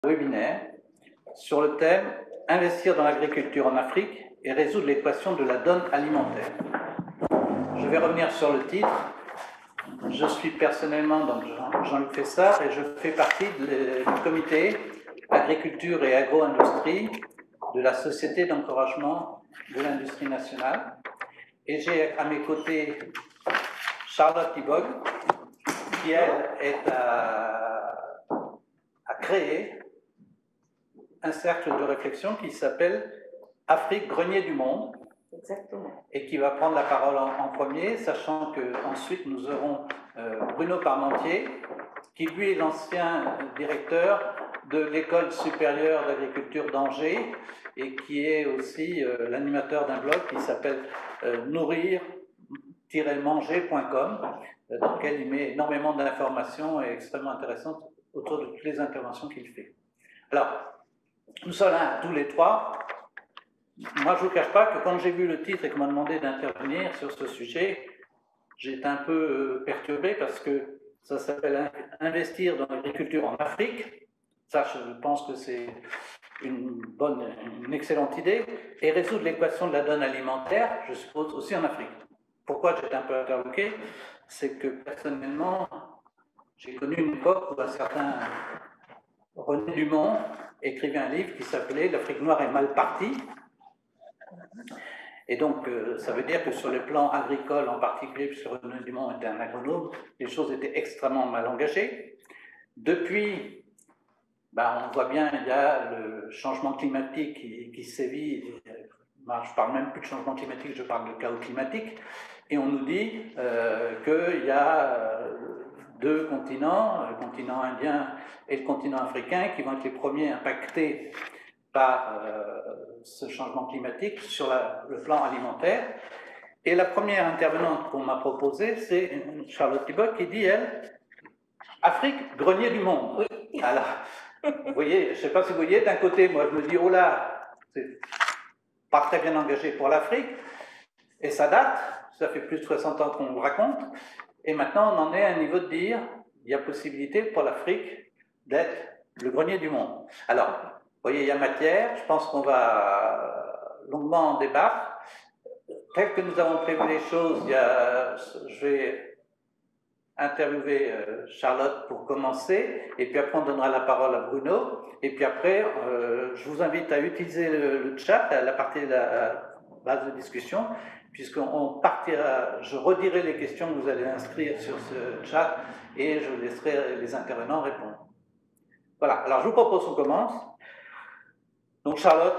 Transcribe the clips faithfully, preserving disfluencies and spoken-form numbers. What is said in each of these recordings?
Webinaire sur le thème « Investir dans l'agriculture en Afrique et résoudre l'équation de la donne alimentaire ». Je vais revenir sur le titre. Je suis personnellement donc Jean-Luc Fessard et je fais partie du comité agriculture et agro-industrie de la Société d'encouragement de l'industrie nationale. Et j'ai à mes côtés Charlotte Ibog, qui elle est à, à créer un cercle de réflexion qui s'appelle Afrique, grenier du monde. Exactement. Et qui va prendre la parole en, en premier, sachant qu'ensuite nous aurons euh, Bruno Parmentier, qui lui est l'ancien directeur de l'École supérieure d'agriculture d'Angers et qui est aussi euh, l'animateur d'un blog qui s'appelle euh, nourrir tiret manger point com, euh, dans lequel il met énormément d'informations et extrêmement intéressantes autour de toutes les interventions qu'il fait. Alors, nous sommes là tous les trois. Moi, je ne vous cache pas que quand j'ai vu le titre et qu'on m'a demandé d'intervenir sur ce sujet, j'étais un peu perturbé parce que ça s'appelle « Investir dans l'agriculture en Afrique ». Ça, je pense que c'est une bonne, une excellente idée. Et résoudre l'équation de la donne alimentaire, je suppose, aussi en Afrique. Pourquoi j'étais un peu interloqué? C'est que, personnellement, j'ai connu une époque où un certain René Dumont écrivait un livre qui s'appelait « L'Afrique noire est mal partie ». Et donc, euh, ça veut dire que sur le plan agricole en particulier, puisque René Dumont était un agronome, les choses étaient extrêmement mal engagées. Depuis, ben, on voit bien, il y a le changement climatique qui, qui sévit. Ben, je ne parle même plus de changement climatique, je parle de chaos climatique. Et on nous dit euh, qu'il y a euh, deux continents, le continent indien et le continent africain, qui vont être les premiers impactés par euh, ce changement climatique sur la, le plan alimentaire. Et la première intervenante qu'on m'a proposée, c'est Charlotte Ibog qui dit, elle, Afrique, grenier du monde. Oui. Alors, vous voyez, je ne sais pas si vous voyez, d'un côté, moi je me dis, oh là, c'est pas très bien engagé pour l'Afrique, et ça date, ça fait plus de soixante ans qu'on le raconte, et maintenant on en est à un niveau de dire, il y a possibilité pour l'Afrique d'être le grenier du monde. Alors, vous voyez, il y a matière, je pense qu'on va longuement en débattre. Tel que nous avons prévu les choses, il y a, je vais interviewer Charlotte pour commencer, et puis après on donnera la parole à Bruno, et puis après, euh, je vous invite à utiliser le, le chat, la partie de la base de discussion, puisqu'on partira, je redirai les questions que vous allez inscrire sur ce chat, et je laisserai les intervenants répondre. Voilà, alors je vous propose qu'on commence. Donc Charlotte.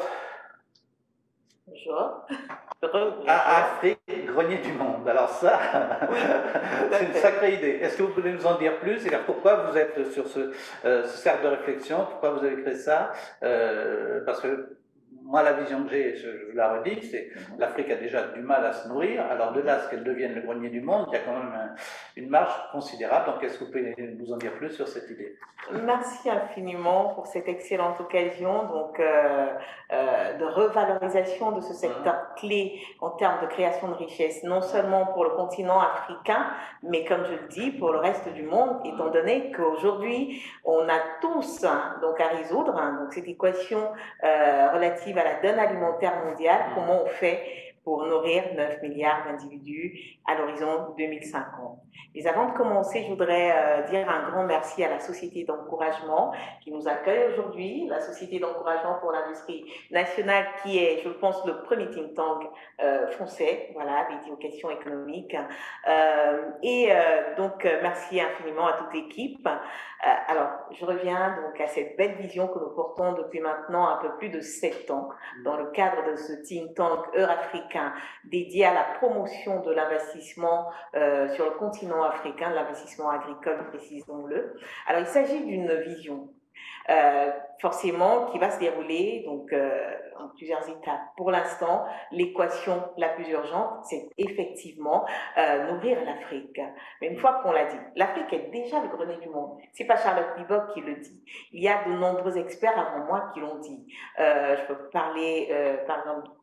Bonjour. À Afrique, grenier du monde. Alors ça, oui, c'est une sacrée idée. Est-ce que vous pouvez nous en dire plus? Et pourquoi vous êtes sur ce, euh, ce cercle de réflexion? Pourquoi vous avez créé ça? euh, Parce que moi, la vision que j'ai, je, je la redis, c'est que l'Afrique a déjà du mal à se nourrir. Alors de là, ce qu'elle devienne le grenier du monde, il y a quand même un, une marge considérable. Donc est-ce que vous pouvez nous en dire plus sur cette idée? Merci infiniment pour cette excellente occasion donc, euh, euh, de revalorisation de ce secteur mmh. clé en termes de création de richesses, non seulement pour le continent africain, mais comme je le dis, pour le reste du monde, étant donné qu'aujourd'hui, on a tous hein, donc, à résoudre hein, donc, cette équation euh, relative à la donne alimentaire mondiale, mmh. comment on fait pour nourrir neuf milliards d'individus à l'horizon deux mille cinquante. Mais avant de commencer, je voudrais euh, dire un grand merci à la Société d'encouragement qui nous accueille aujourd'hui, la Société d'encouragement pour l'industrie nationale qui est, je pense, le premier think tank euh, français, voilà, dédié aux questions économiques. Euh, et euh, donc, merci infiniment à toute l'équipe. Euh, alors, je reviens donc à cette belle vision que nous portons depuis maintenant un peu plus de sept ans dans le cadre de ce think tank Eurafricain dédié à la promotion de l'investissement euh, sur le continent africain, de l'investissement agricole, précisons-le. Alors, il s'agit d'une vision euh, forcément qui va se dérouler donc, euh, en plusieurs étapes. Pour l'instant, l'équation la plus urgente, c'est effectivement euh, nourrir l'Afrique. Mais une fois qu'on l'a dit, l'Afrique est déjà le grenier du monde. C'est pas Charlotte Ibog qui le dit. Il y a de nombreux experts avant moi qui l'ont dit. Euh, je peux parler, euh, par exemple,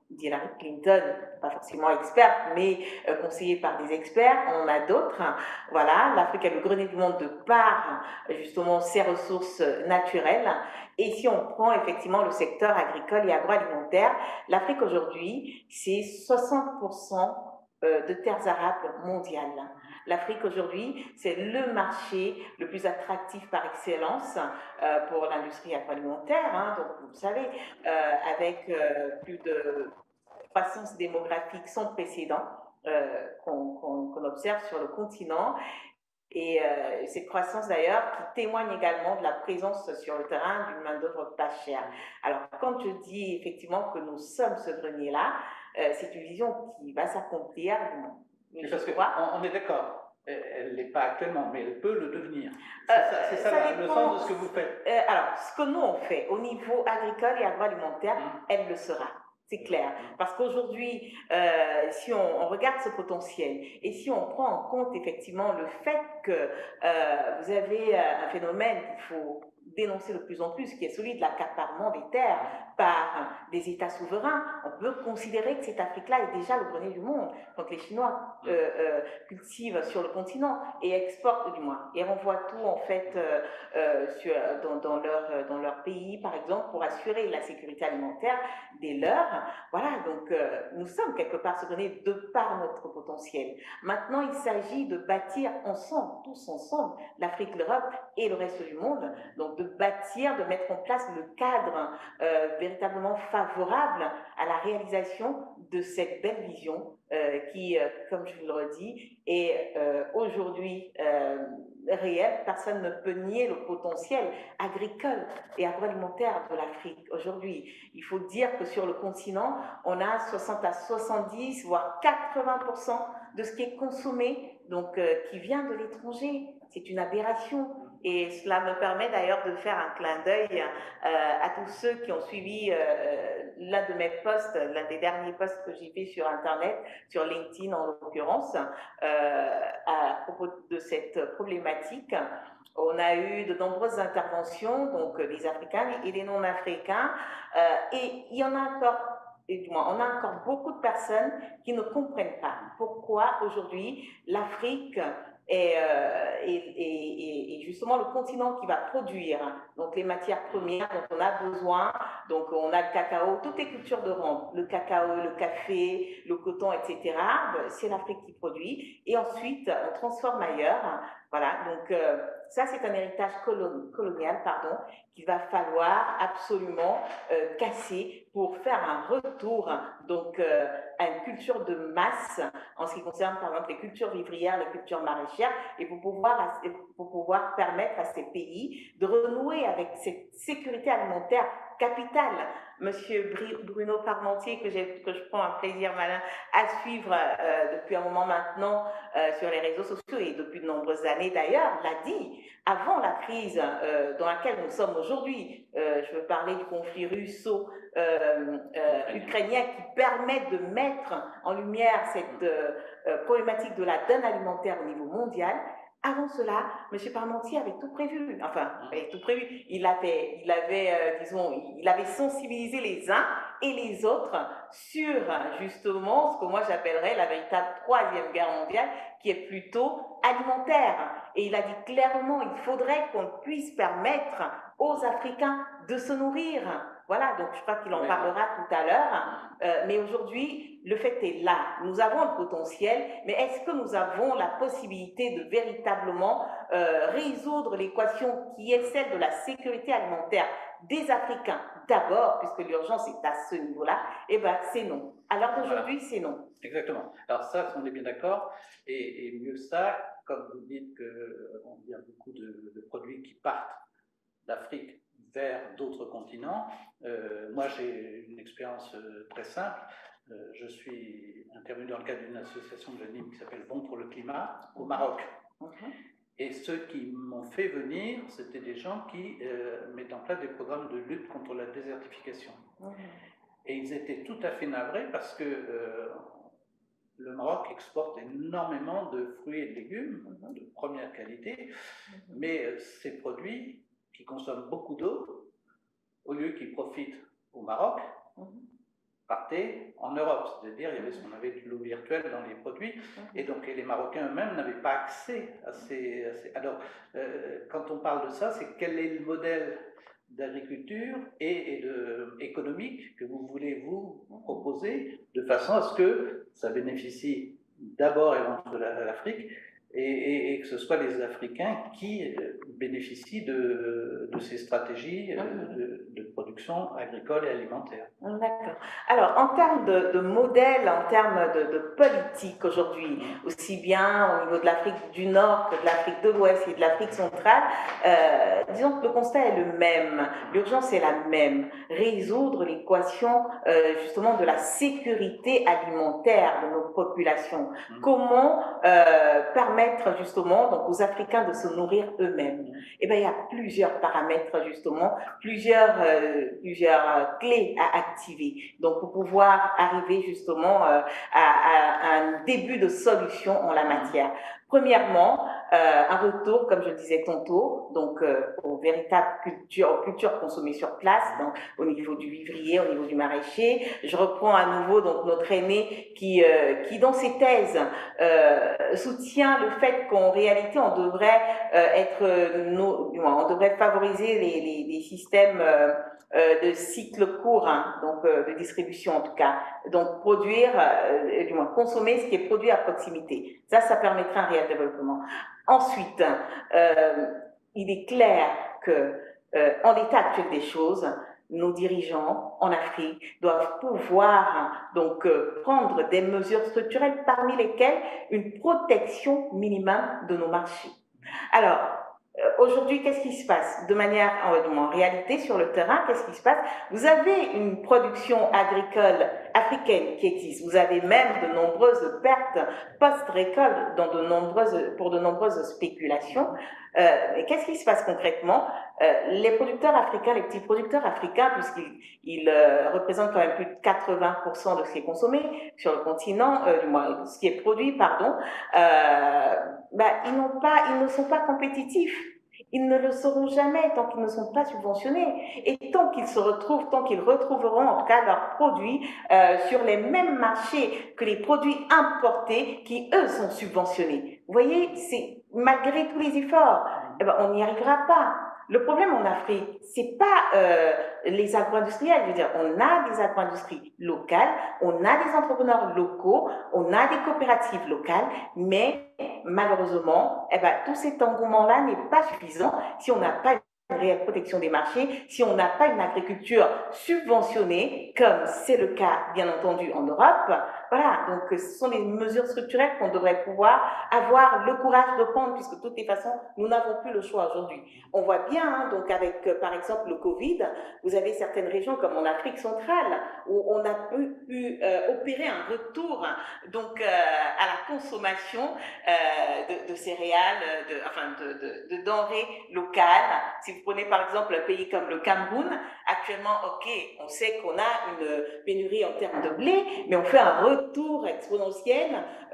d'Hillary Clinton, pas forcément experte, mais euh, conseillée par des experts, on en a d'autres. Voilà, l'Afrique est le grenier du monde de par justement ses ressources naturelles. Et si on prend effectivement le secteur agricole et agroalimentaire, l'Afrique aujourd'hui, c'est soixante pour cent de terres arables mondiales. L'Afrique aujourd'hui, c'est le marché le plus attractif par excellence euh, pour l'industrie agroalimentaire. Hein, donc, vous le savez, euh, avec euh, plus de croissance démographique sans précédent euh, qu'on qu'on, qu'on observe sur le continent. Et euh, cette croissance d'ailleurs qui témoigne également de la présence sur le terrain d'une main-d'œuvre pas chère. Alors, quand je dis effectivement que nous sommes ce grenier-là, euh, c'est une vision qui va s'accomplir. Mais parce qu'on on est d'accord, elle n'est pas actuellement, mais elle peut le devenir. C'est euh, ça, ça, ça le sens de ce que vous faites. Euh, alors, ce que nous on fait au niveau agricole et agroalimentaire, mmh. elle le sera. C'est clair. Parce qu'aujourd'hui, euh, si on, on regarde ce potentiel et si on prend en compte effectivement le fait que euh, vous avez un phénomène qu'il faut dénoncer de plus en plus, qui est celui de l'accaparement des terres par des États souverains, on peut considérer que cette Afrique-là est déjà le grenier du monde. Donc les Chinois euh, euh, cultivent sur le continent et exportent du moins, et renvoient tout en fait euh, euh, sur, dans, dans, leur, dans leur pays, par exemple, pour assurer la sécurité alimentaire des leurs. Voilà, donc euh, nous sommes quelque part ce grenier de par notre potentiel. Maintenant, il s'agit de bâtir ensemble, tous ensemble, l'Afrique, l'Europe et le reste du monde, donc de bâtir, de mettre en place le cadre euh, véritablement favorable à la réalisation de cette belle vision euh, qui, euh, comme je vous le redis, est euh, aujourd'hui euh, réelle. Personne ne peut nier le potentiel agricole et agroalimentaire de l'Afrique aujourd'hui. Il faut dire que sur le continent, on a soixante à soixante-dix, voire quatre-vingts pour cent de ce qui est consommé, donc euh, qui vient de l'étranger. C'est une aberration. Et cela me permet d'ailleurs de faire un clin d'œil euh, à tous ceux qui ont suivi euh, l'un de mes posts, l'un des derniers posts que j'ai fait sur Internet, sur LinkedIn en l'occurrence, euh, à propos de cette problématique. On a eu de nombreuses interventions, donc les Africains et les non-Africains, euh, et il y en a encore, et du moins, on a encore beaucoup de personnes qui ne comprennent pas pourquoi aujourd'hui l'Afrique est, euh, est, est, est justement le continent qui va produire donc les matières premières dont on a besoin. Donc on a le cacao, toutes les cultures de rente, le cacao, le café, le coton, et cetera. C'est l'Afrique qui produit, et ensuite on transforme ailleurs. Voilà, donc euh, ça c'est un héritage colon colonial, pardon, qu'il va falloir absolument euh, casser pour faire un retour donc euh, à une culture de masse en ce qui concerne par exemple les cultures vivrières, les cultures maraîchères, et pour pouvoir, pour pouvoir permettre à ces pays de renouer avec cette sécurité alimentaire capitale. Monsieur Bruno Parmentier, que, que je prends un plaisir malin à suivre euh, depuis un moment maintenant euh, sur les réseaux sociaux et depuis de nombreuses années d'ailleurs, l'a dit, avant la crise euh, dans laquelle nous sommes aujourd'hui, euh, je veux parler du conflit russo-ukrainien euh, euh, qui permet de mettre en lumière cette euh, problématique de la donne alimentaire au niveau mondial. Avant cela, M. Parmentier avait tout prévu, enfin, avait tout prévu. Il avait, il avait euh, disons, il avait sensibilisé les uns et les autres sur, justement, ce que moi j'appellerais la véritable troisième guerre mondiale, qui est plutôt alimentaire. Et il a dit clairement, il faudrait qu'on puisse permettre aux Africains de se nourrir. Voilà, donc je crois qu'il en parlera tout à l'heure. Euh, mais aujourd'hui, le fait est là. Nous avons le potentiel, mais est-ce que nous avons la possibilité de véritablement euh, résoudre l'équation qui est celle de la sécurité alimentaire des Africains d'abord, puisque l'urgence est à ce niveau-là? Eh bien, c'est non. Alors qu'aujourd'hui, voilà. C'est non. Exactement. Alors ça, on est bien d'accord. Et, et mieux ça, comme vous dites qu'il y a beaucoup de, de produits qui partent d'Afrique vers d'autres continents. Euh, moi, j'ai une expérience euh, très simple. Euh, je suis intervenu dans le cadre d'une association de l'A N I M qui s'appelle Bon pour le climat au Maroc. Okay. Et ceux qui m'ont fait venir, c'était des gens qui euh, mettent en place des programmes de lutte contre la désertification. Okay. Et ils étaient tout à fait navrés parce que euh, le Maroc exporte énormément de fruits et de légumes de première qualité, mais euh, ces produits qui consomment beaucoup d'eau, au lieu qu'ils profitent au Maroc, mmh. partait en Europe, c'est-à-dire il y avait ce qu'on avait de l'eau virtuelle dans les produits, et donc et les Marocains eux-mêmes n'avaient pas accès à ces... À ces... Alors, euh, quand on parle de ça, c'est quel est le modèle d'agriculture et, et de, économique que vous voulez vous proposer, de façon à ce que ça bénéficie d'abord et avant tout à l'Afrique, et, et, et que ce soit les Africains qui bénéficient de, de ces stratégies de, de production agricole et alimentaire. D'accord. Alors, en termes de, de modèle, en termes de, de politique aujourd'hui, aussi bien au niveau de l'Afrique du Nord que de l'Afrique de l'Ouest et de l'Afrique centrale, euh, disons que le constat est le même, l'urgence est la même, résoudre l'équation euh, justement de la sécurité alimentaire de nos populations. Mmh. Comment euh, permettre justement donc, aux Africains de se nourrir eux-mêmes? Eh bien, il y a plusieurs paramètres justement, plusieurs, euh, plusieurs clés à activer. Donc, pour pouvoir arriver justement euh, à, à, à un début de solution en la matière. Premièrement, euh, un retour, comme je le disais tantôt, donc euh, aux véritables cultures, aux cultures consommées sur place, donc au niveau du vivrier, au niveau du maraîcher. Je reprends à nouveau donc notre aîné qui, euh, qui dans ses thèses euh, soutient le fait qu'en réalité on devrait euh, être, no, on devrait favoriser les, les, les systèmes euh, euh, de cycle court, hein, donc euh, de distribution en tout cas, donc produire, euh, du moins consommer ce qui est produit à proximité. Ça, ça permettrait un réel développement. Ensuite, euh, il est clair que, euh, en l'état actuel des choses, nos dirigeants en Afrique doivent pouvoir donc euh, prendre des mesures structurelles, parmi lesquelles une protection minimum de nos marchés. Alors, euh, aujourd'hui, qu'est-ce qui se passe? De manière, en, en réalité, sur le terrain, qu'est-ce qui se passe? Vous avez une production agricole africaine qui existe. Vous avez même de nombreuses pertes post-récolte dans de nombreuses, pour de nombreuses spéculations. Euh, et qu'est-ce qui se passe concrètement? euh, Les producteurs africains, les petits producteurs africains, puisqu'ils ils, euh, représentent quand même plus de quatre-vingts pour cent de ce qui est consommé sur le continent, euh, du moins ce qui est produit, pardon, euh, bah, ils n'ont pas, ils ne sont pas compétitifs. Ils ne le seront jamais tant qu'ils ne sont pas subventionnés. Et tant qu'ils se retrouvent, tant qu'ils retrouveront en tout cas leurs produits euh, sur les mêmes marchés que les produits importés qui, eux, sont subventionnés. Vous voyez, c'est malgré tous les efforts, eh ben, on n'y arrivera pas. Le problème en Afrique, c'est pas euh, les agro-industriels. Je veux dire, on a des agro-industries locales, on a des entrepreneurs locaux, on a des coopératives locales, mais malheureusement, eh ben, tout cet engouement-là n'est pas suffisant si on n'a pas une réelle protection des marchés, si on n'a pas une agriculture subventionnée, comme c'est le cas, bien entendu, en Europe. Voilà, donc ce sont les mesures structurelles qu'on devrait pouvoir avoir le courage de prendre, puisque de toutes les façons, nous n'avons plus le choix aujourd'hui. On voit bien, hein, donc avec, euh, par exemple, le Covid, vous avez certaines régions comme en Afrique centrale, où on a pu, pu euh, opérer un retour donc, euh, à la consommation euh, de, de céréales, de, enfin de, de, de denrées locales. Si vous prenez par exemple un pays comme le Cameroun, actuellement, ok, on sait qu'on a une pénurie en termes de blé, mais on fait un retour exponentiel euh,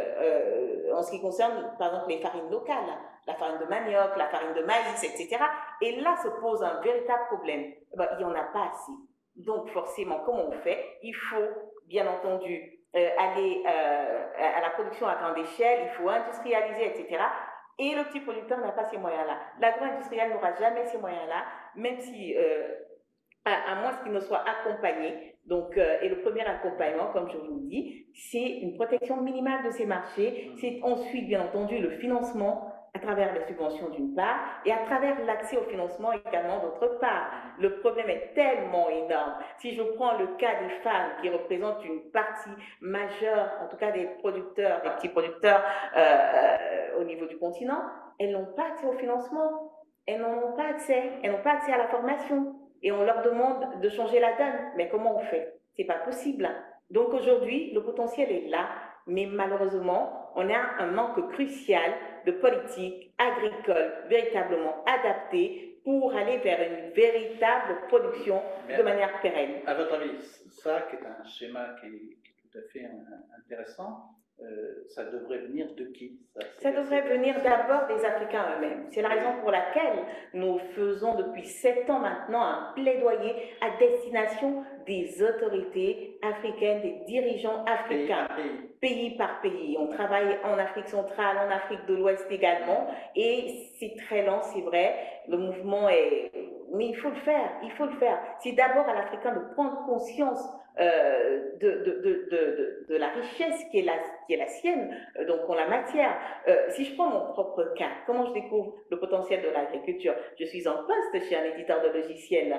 euh, en ce qui concerne, par exemple, les farines locales, la farine de manioc, la farine de maïs, et cetera. Et là se pose un véritable problème. Ben, il n'y en a pas assez. Donc, forcément, comment on fait? Il faut, bien entendu, euh, aller euh, à la production à grande échelle, il faut industrialiser, et cetera. Et le petit producteur n'a pas ces moyens-là. L'agro-industriel n'aura jamais ces moyens-là, même si... Euh, À, à moins qu'il ne soit accompagné. Donc, euh, et le premier accompagnement, comme je vous le dis, c'est une protection minimale de ces marchés. C'est ensuite, bien entendu, le financement à travers les subventions d'une part et à travers l'accès au financement également d'autre part. Le problème est tellement énorme. Si je prends le cas des femmes qui représentent une partie majeure, en tout cas des producteurs, des petits producteurs euh, euh, au niveau du continent, elles n'ont pas accès au financement. Elles n'en ont pas accès. Elles n'ont pas accès à la formation. Et on leur demande de changer la donne. Mais comment on fait? C'est pas possible. Donc aujourd'hui, le potentiel est là, mais malheureusement, on a un manque crucial de politique agricole véritablement adaptée pour aller vers une véritable production mais de manière pérenne. À votre avis, ça qui est un schéma qui est, qui est tout à fait intéressant, euh, ça devrait venir de qui? Ça, ça devrait venir d'abord des Africains eux-mêmes. C'est la raison pour laquelle nous faisons depuis sept ans maintenant un plaidoyer à destination des autorités africaines, des dirigeants africains, pays, pays par pays. On travaille en Afrique centrale, en Afrique de l'Ouest également, et c'est très lent, c'est vrai. Le mouvement est... Mais il faut le faire, il faut le faire. C'est d'abord à l'Africain de prendre conscience euh, de, de, de, de, de la richesse qui est la, qui est la sienne, euh, donc en la matière. Euh, si je prends mon propre cas, comment je découvre le potentiel de l'agriculture? Je suis en poste chez un éditeur de logiciels.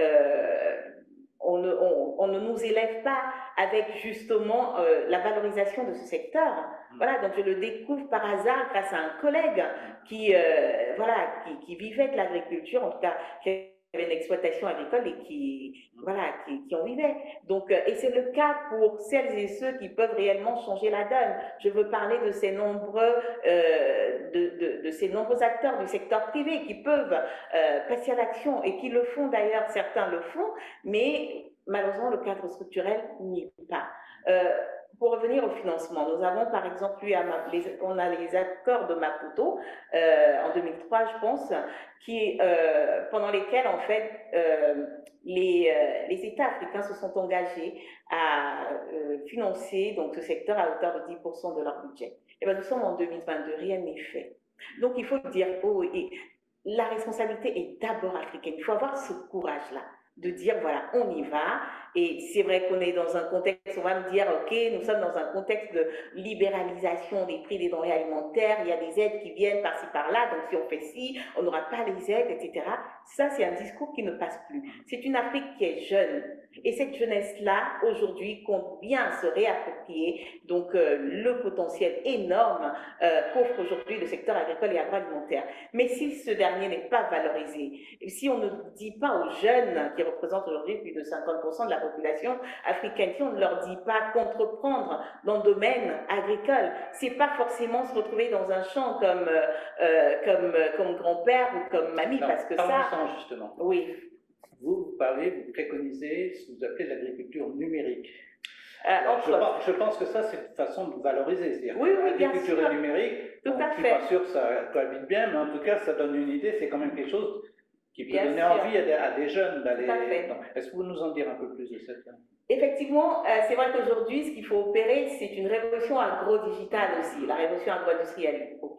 Euh, on, ne, on, on ne nous élève pas avec justement euh, la valorisation de ce secteur. Voilà, donc je le découvre par hasard grâce à un collègue qui, euh, voilà, qui, qui vivait de l'agriculture, en tout cas qui avait une exploitation agricole et qui, voilà, qui, qui en vivait. Donc, et c'est le cas pour celles et ceux qui peuvent réellement changer la donne. Je veux parler de ces nombreux, euh, de, de, de ces nombreux acteurs du secteur privé qui peuvent euh, passer à l'action et qui le font d'ailleurs, certains le font, mais malheureusement le cadre structurel n'y est pas. Euh, Pour revenir au financement, nous avons par exemple eu, à Ma, les, on a les accords de Maputo euh, en deux mille trois, je pense, qui, euh, pendant lesquels en fait euh, les, euh, les États africains se sont engagés à euh, financer donc ce secteur à hauteur de dix pour cent de leur budget. Et bien nous sommes en deux mille vingt-deux, rien n'est fait. Donc il faut dire, oh, et la responsabilité est d'abord africaine. Il faut avoir ce courage-là de dire, voilà, on y va. Et c'est vrai qu'on est dans un contexte, on va me dire, ok, nous sommes dans un contexte de libéralisation des prix des denrées alimentaires, il y a des aides qui viennent par-ci, par-là, donc si on fait ci, on n'aura pas les aides, et cetera. Ça, c'est un discours qui ne passe plus. C'est une Afrique qui est jeune. Et cette jeunesse-là, aujourd'hui, compte bien se réapproprier donc euh, le potentiel énorme euh, qu'offre aujourd'hui le secteur agricole et agroalimentaire. Mais si ce dernier n'est pas valorisé, si on ne dit pas aux jeunes qui représentent aujourd'hui plus de cinquante pour cent de la population africaine, si on ne leur dit pas qu'entreprendre dans le domaine agricole, c'est pas forcément se retrouver dans un champ comme, euh, comme, comme grand-père ou comme mamie, non, parce que ça... Sens, justement. Oui. Vous, vous parlez, vous préconisez ce que vous appelez l'agriculture numérique. Euh, Alors, je, pense, je pense que ça, c'est une façon de valoriser. Oui, oui, bien l'agriculture sûr. et numérique, tout bon, à je fait. ne suis pas sûr que ça cohabite bien, mais en tout cas, ça donne une idée, c'est quand même quelque chose qui peut bien donner sûr. envie à des, à des jeunes d'aller... Est-ce que vous nous en dire un peu plus de cette... Effectivement, euh, c'est vrai qu'aujourd'hui, ce qu'il faut opérer, c'est une révolution agro-digitale aussi, la révolution agro-industrielle, ok,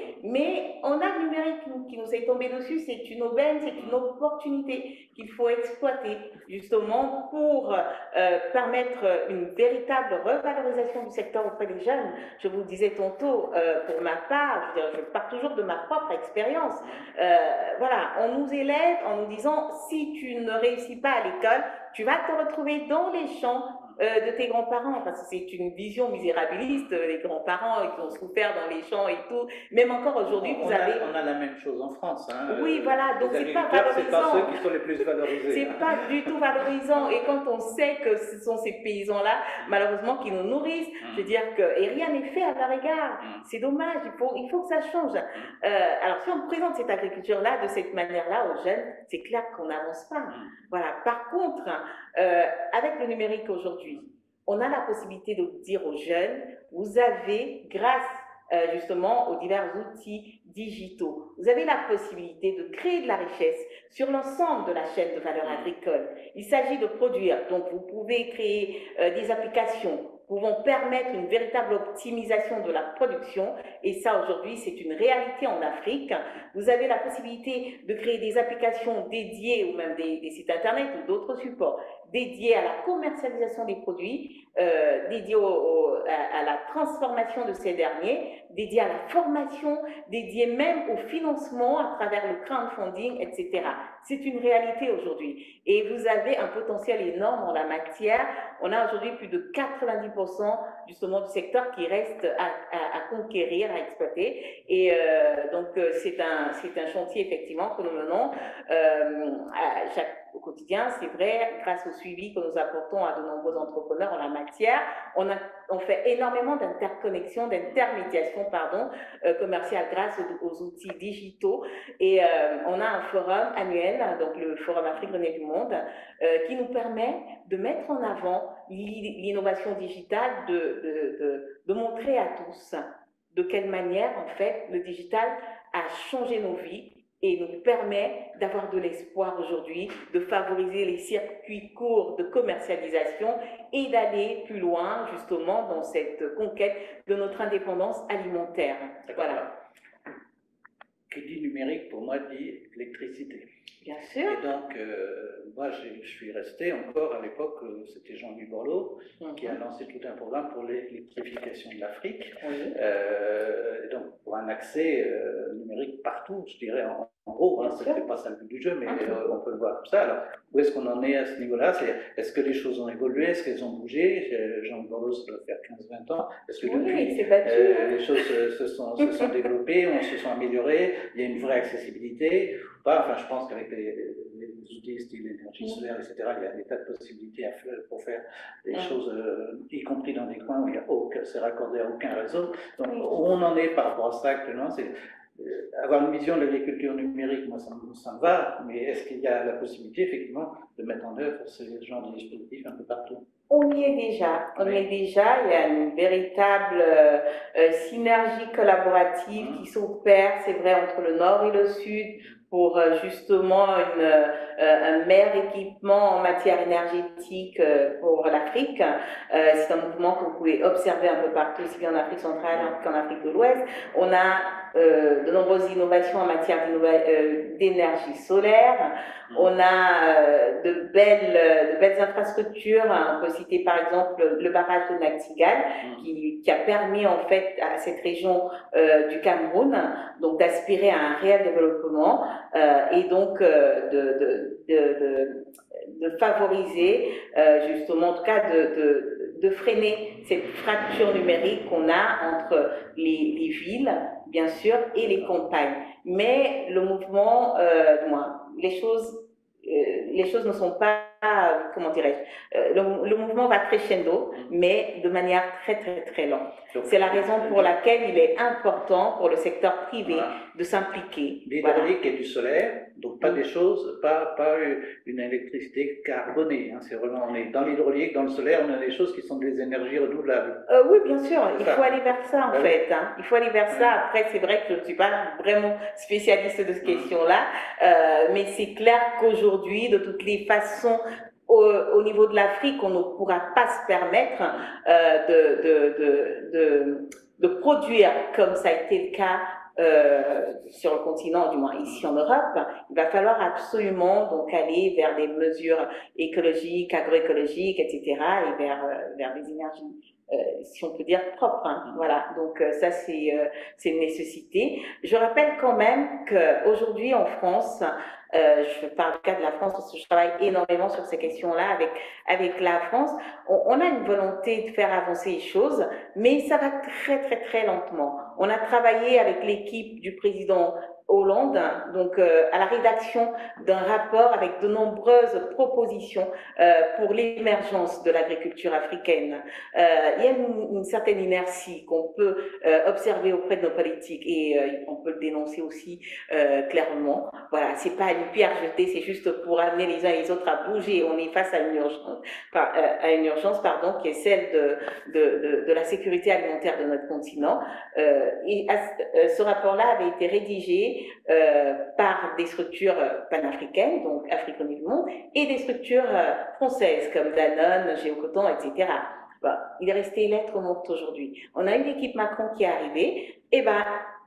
mais on a le numérique qui nous est tombé dessus, c'est une aubaine, c'est une opportunité qu'il faut exploiter, justement, pour euh, permettre une véritable revalorisation du secteur auprès des jeunes. Je vous le disais tantôt, euh, pour ma part, je, veux dire, je pars toujours de ma propre expérience, euh, voilà, on nous élève en nous disant, si tu ne réussis pas à l'école, tu vas te retrouver dans les champs euh, de tes grands-parents, parce que c'est une vision misérabiliste, les grands-parents qui ont souffert dans les champs et tout. Même encore aujourd'hui, vous on avez... A, on a la même chose en France. Hein. Oui, voilà, donc c'est pas valorisant. C'est pas ceux qui sont les plus valorisés. C'est hein. pas du tout valorisant. Et quand on sait que ce sont ces paysans-là, malheureusement, qui nous nourrissent, mm. je veux dire que... Et rien n'est fait à leur égard. Mm. C'est dommage, il faut, il faut que ça change. Mm. Euh, alors, si on présente cette agriculture-là de cette manière-là aux jeunes, c'est clair qu'on n'avance pas. Mm. Voilà. Par contre, euh, avec le numérique aujourd'hui, on a la possibilité de dire aux jeunes, vous avez, grâce euh, justement aux divers outils digitaux, vous avez la possibilité de créer de la richesse sur l'ensemble de la chaîne de valeur agricole. Il s'agit de produire, donc vous pouvez créer euh, des applications pouvant permettre une véritable optimisation de la production, et ça aujourd'hui c'est une réalité en Afrique. Vous avez la possibilité de créer des applications dédiées ou même des, des sites internet ou d'autres supports dédiés à la commercialisation des produits, euh, dédiés au, au, à, à la transformation de ces derniers, dédiés à la formation, dédiés même au financement à travers le crowdfunding, et cetera. C'est une réalité aujourd'hui. Et vous avez un potentiel énorme en la matière. On a aujourd'hui plus de quatre-vingt-dix pour cent justement du secteur qui reste à, à, à conquérir, à exploiter. Et euh, donc c'est un, c'est un chantier effectivement que nous menons euh, à chaque, quotidien. C'est vrai, grâce au suivi que nous apportons à de nombreux entrepreneurs en la matière, on, a, on fait énormément d'interconnexion, d'intermédiation pardon, euh, commerciale grâce aux, aux outils digitaux. Et euh, on a un forum annuel, donc le Forum Afrique Renommée du Monde, euh, qui nous permet de mettre en avant l'innovation digitale, de, de, de, de montrer à tous de quelle manière, en fait, le digital a changé nos vies et nous permet d'avoir de l'espoir aujourd'hui, de favoriser les circuits courts de commercialisation et d'aller plus loin, justement, dans cette conquête de notre indépendance alimentaire. Voilà. Qui dit numérique, pour moi, dit électricité. Bien sûr. Et donc, euh, moi, je suis resté encore à l'époque, c'était Jean-Louis Borloo mm-hmm. qui a lancé tout un programme pour l'électrification de l'Afrique. Oui. Euh, donc, pour un accès euh, numérique partout, je dirais, en, en gros, hein, ce n'était pas ça le but du jeu, mais mm-hmm. euh, on peut le voir comme ça. Alors, où est-ce qu'on en est à ce niveau-là? Est-ce que les choses ont évolué? Est-ce qu'elles ont bougé? Jean-Louis Borloo, ça doit faire quinze vingt ans. Est-ce que oui, depuis, battu, euh, hein. les choses se, se, sont, se sont développées, on se sont améliorées, il y a une vraie accessibilité? Enfin, je pense qu'avec les, les outils style l'énergie solaire, et cetera, il y a des tas de possibilités à faire, pour faire des mmh. choses, euh, y compris dans des coins où il y a aucun, c'est raccordé à aucun réseau. Donc, mmh. où on en est par rapport à ça actuellement, c'est euh, avoir une vision de l'agriculture numérique, moi, ça, ça me va, mais est-ce qu'il y a la possibilité, effectivement, de mettre en œuvre ce genre de dispositifs un peu partout? On y est déjà, on y est déjà, il y a une véritable euh, euh, synergie collaborative mmh. qui s'opère, c'est vrai, entre le nord et le sud, pour euh, justement une, euh, un meilleur équipement en matière énergétique euh, pour l'Afrique. Euh, c'est un mouvement que vous pouvez observer un peu partout, aussi bien en Afrique centrale qu'en Afrique de l'Ouest. On a euh, de nombreuses innovations en matière d'énergie euh, solaire. On a euh, de, belles, de belles infrastructures. On peut citer par exemple le barrage de Nachtigal qui, qui a permis en fait à cette région euh, du Cameroun donc d'aspirer à un réel développement euh, et donc euh, de, de, de, de, de favoriser euh, justement, en tout cas de, de, de freiner cette fracture numérique qu'on a entre les, les villes, bien sûr, et les campagnes. Mais le mouvement, euh, moi, les choses, euh, les choses ne sont pas, comment dirais-je, euh, le, le mouvement va crescendo, mais de manière très très très lente. C'est la raison pour laquelle il est important pour le secteur privé voilà. de s'impliquer. L'hydraulique voilà. et du solaire, donc pas mmh. des choses, pas, pas une électricité carbonée. Hein, c'est vraiment, on est dans l'hydraulique, dans le solaire, on a des choses qui sont des énergies renouvelables. Euh, oui, bien sûr, il faut aller vers ça en ben fait. Oui. Hein. Il faut aller vers ça. Mmh. Après, c'est vrai que je ne suis pas vraiment spécialiste de cette mmh. question-là, euh, mais c'est clair qu'aujourd'hui, de toutes les façons, Au, au niveau de l'Afrique, on ne pourra pas se permettre euh, de, de, de, de, de produire comme ça a été le cas euh, sur le continent, du moins ici en Europe. Il va falloir absolument donc aller vers des mesures écologiques, agroécologiques, et cetera, et vers, vers des énergies, euh, si on peut dire, propres. Hein. Voilà, donc ça c'est euh, c'est une nécessité. Je rappelle quand même qu'aujourd'hui en France, Euh, je parle du cas de la France parce que je travaille énormément sur ces questions-là avec, avec la France. On, on a une volonté de faire avancer les choses, mais ça va très, très, très lentement. On a travaillé avec l'équipe du président Hollande, donc euh, à la rédaction d'un rapport avec de nombreuses propositions euh, pour l'émergence de l'agriculture africaine. Euh, il y a une, une certaine inertie qu'on peut euh, observer auprès de nos politiques et euh, on peut le dénoncer aussi euh, clairement. Voilà, c'est pas une pierre jetée, c'est juste pour amener les uns et les autres à bouger. On est face à une urgence, à une urgence pardon, qui est celle de, de, de, de la sécurité alimentaire de notre continent. Euh, et à, ce rapport-là avait été rédigé Euh, par des structures panafricaines, donc Afrique Renommée du Monde, et des structures euh, françaises comme Danone, Géocoton, et cetera. Bon, il est resté lettre morte aujourd'hui. On a une équipe Macron qui est arrivée, et ben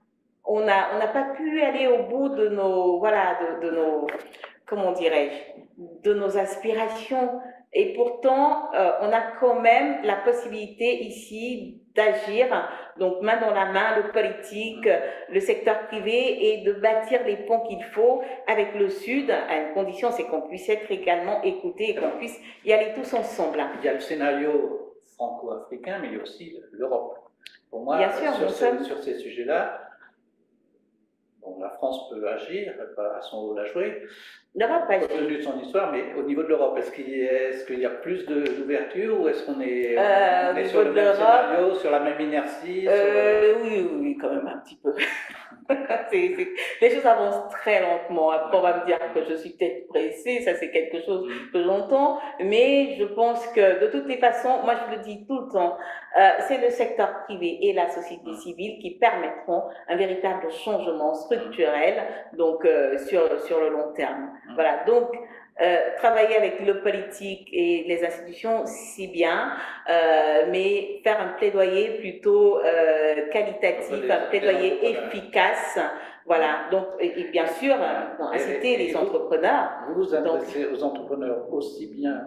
on n'a on n'a pas pu aller au bout de nos, voilà, de, de nos, comment dirais-je, de nos aspirations. Et pourtant, euh, on a quand même la possibilité ici d'agir, donc main dans la main, le politique, le secteur privé, et de bâtir les ponts qu'il faut avec le Sud, à une condition, c'est qu'on puisse être également écouté et qu'on puisse y aller tous ensemble. Il y a le scénario franco-africain, mais il y a aussi l'Europe. Pour moi, Bien sûr, sur, ce, sur ces sujets-là, bon, la France peut agir, elle a son rôle à jouer, L'Europe compte tenu de son histoire, mais au niveau de l'Europe, est-ce qu'il y, est qu'il y a plus d'ouverture ou est-ce qu'on est, euh, on est sur le même scénario, sur la même inertie euh, sur... Oui, oui, oui, quand même un petit peu. c'est, c'est... Les choses avancent très lentement. Après, on va me dire que je suis peut-être pressée, ça c'est quelque chose que j'entends, mais je pense que de toutes les façons, moi je le dis tout le temps, euh, c'est le secteur privé et la société civile qui permettront un véritable changement structurel donc, euh, sur, sur le long terme. Voilà, donc euh, travailler avec le politique et les institutions, c'est bien, euh, mais faire un plaidoyer plutôt euh, qualitatif, un plaidoyer efficace, voilà, donc, et, et bien sûr, euh, inciter les entrepreneurs. Vous vous adressez donc, aux entrepreneurs aussi bien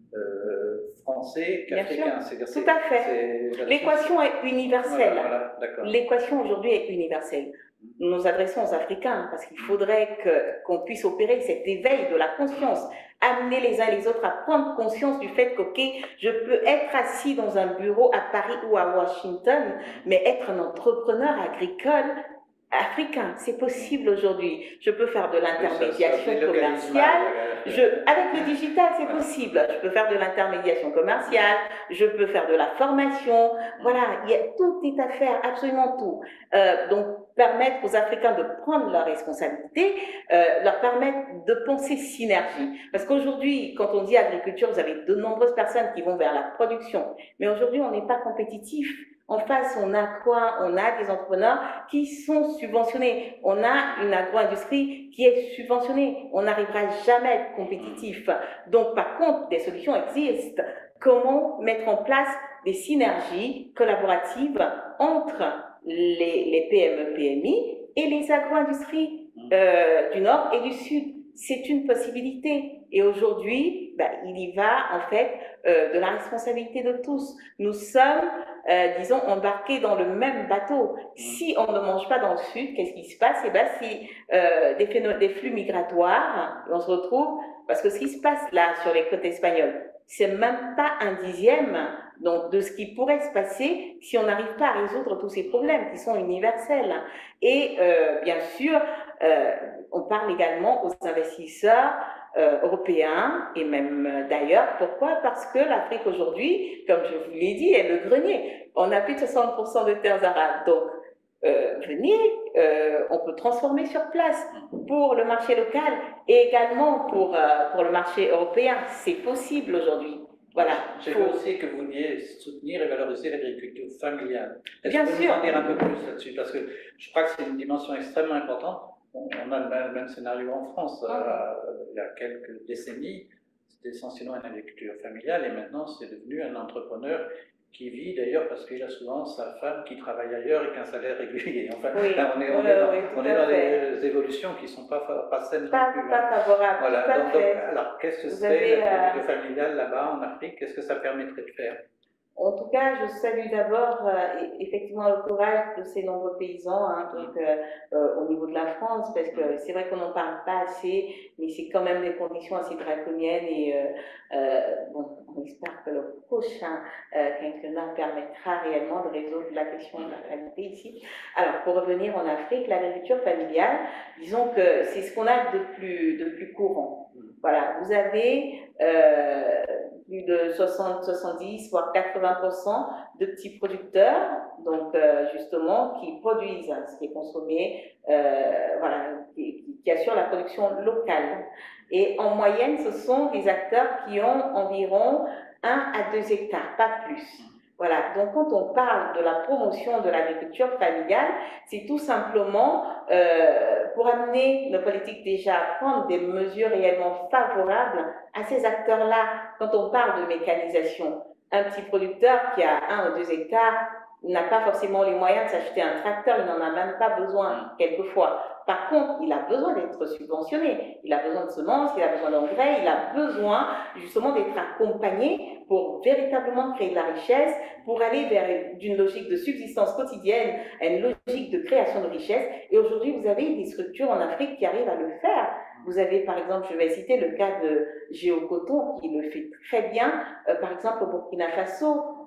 euh, français qu'africains. Tout à fait. L'équation est universelle. Voilà, voilà, l'équation aujourd'hui est universelle. Nous nous adressons aux Africains parce qu'il faudrait que, qu'on puisse opérer cet éveil de la conscience, amener les uns les autres à prendre conscience du fait que, ok, je peux être assis dans un bureau à Paris ou à Washington, mais être un entrepreneur agricole africain, c'est possible aujourd'hui. Je peux faire de l'intermédiation commerciale. Je, avec le digital, c'est possible. Je peux faire de l'intermédiation commerciale. Je peux faire de la formation. Voilà, il y a tout est à faire, absolument tout. Euh, donc, permettre aux Africains de prendre leurs responsabilités, euh, leur permettre de penser synergie. Parce qu'aujourd'hui, quand on dit agriculture, vous avez de nombreuses personnes qui vont vers la production. Mais aujourd'hui, on n'est pas compétitif. En face, on a quoi? On a des entrepreneurs qui sont subventionnés. On a une agro-industrie qui est subventionnée. On n'arrivera jamais à être compétitif. Donc, par contre, des solutions existent. Comment mettre en place des synergies collaboratives entre les, les P M E P M I et les agro-industries euh, du Nord et du Sud? C'est une possibilité. Et aujourd'hui, ben, il y va en fait euh, de la responsabilité de tous. Nous sommes, euh, disons, embarqués dans le même bateau. Si on ne mange pas dans le Sud, qu'est-ce qui se passe? Eh ben, si euh, des, des flux migratoires, on se retrouve, parce que ce qui se passe là sur les côtes espagnoles, c'est même pas un dixième donc, de ce qui pourrait se passer si on n'arrive pas à résoudre tous ces problèmes qui sont universels. Et euh, bien sûr, euh, on parle également aux investisseurs euh, européens et même euh, d'ailleurs. Pourquoi? Parce que l'Afrique aujourd'hui, comme je vous l'ai dit, est le grenier. On a plus de soixante pour cent de terres arables. Donc, euh, venez, euh, on peut transformer sur place pour le marché local et également pour, euh, pour le marché européen. C'est possible aujourd'hui. Voilà. J'ai vu aussi que vous vouliez soutenir et valoriser l'agriculture familiale. Est-ce Bien que vous sûr. pouvez en dire un peu plus là-dessus? Parce que je crois que c'est une dimension extrêmement importante. On a le même, le même scénario en France. Euh, il y a quelques décennies, c'était essentiellement une agriculture familiale et maintenant c'est devenu un entrepreneur qui vit d'ailleurs parce qu'il a souvent sa femme qui travaille ailleurs et qu'un salaire régulier. Enfin, oui. là, on est, on oui, est dans, oui, on est dans des évolutions qui ne sont pas, pas saines pas, non plus. Pas hein. favorables. Voilà. Tout à donc, fait. donc, alors, qu'est-ce que Vous c'est l'agriculture euh... familiale là-bas en Afrique? Qu'est-ce que ça permettrait de faire? En tout cas, je salue d'abord euh, effectivement le courage de ces nombreux paysans, hein, donc euh, euh, au niveau de la France, parce que c'est vrai qu'on n'en parle pas assez, mais c'est quand même des conditions assez draconiennes et euh, euh, bon, on espère que le prochain euh, quinquennat permettra réellement de résoudre la question de la qualité ici. Alors, pour revenir en Afrique, l'agriculture familiale, disons que c'est ce qu'on a de plus, de plus courant. Voilà, vous avez euh, plus de soixante, soixante-dix, voire quatre-vingts pour cent de petits producteurs, donc euh, justement, qui produisent hein, ce qui est consommé, euh, voilà, qui, qui assurent la production locale. Et en moyenne, ce sont des acteurs qui ont environ un à deux hectares, pas plus. Voilà, donc quand on parle de la promotion de l'agriculture familiale, c'est tout simplement euh, pour amener nos politiques déjà à prendre des mesures réellement favorables à ces acteurs-là. Quand on parle de mécanisation, un petit producteur qui a un ou deux hectares n'a pas forcément les moyens de s'acheter un tracteur, il n'en a même pas besoin quelquefois. Par contre, il a besoin d'être subventionné, il a besoin de semences, il a besoin d'engrais, il a besoin justement d'être accompagné pour véritablement créer de la richesse, pour aller vers d'une logique de subsistance quotidienne à une logique de création de richesse. Et aujourd'hui, vous avez des structures en Afrique qui arrivent à le faire. Vous avez par exemple, je vais citer le cas de Géocoton qui le fait très bien, euh, par exemple au Burkina Faso.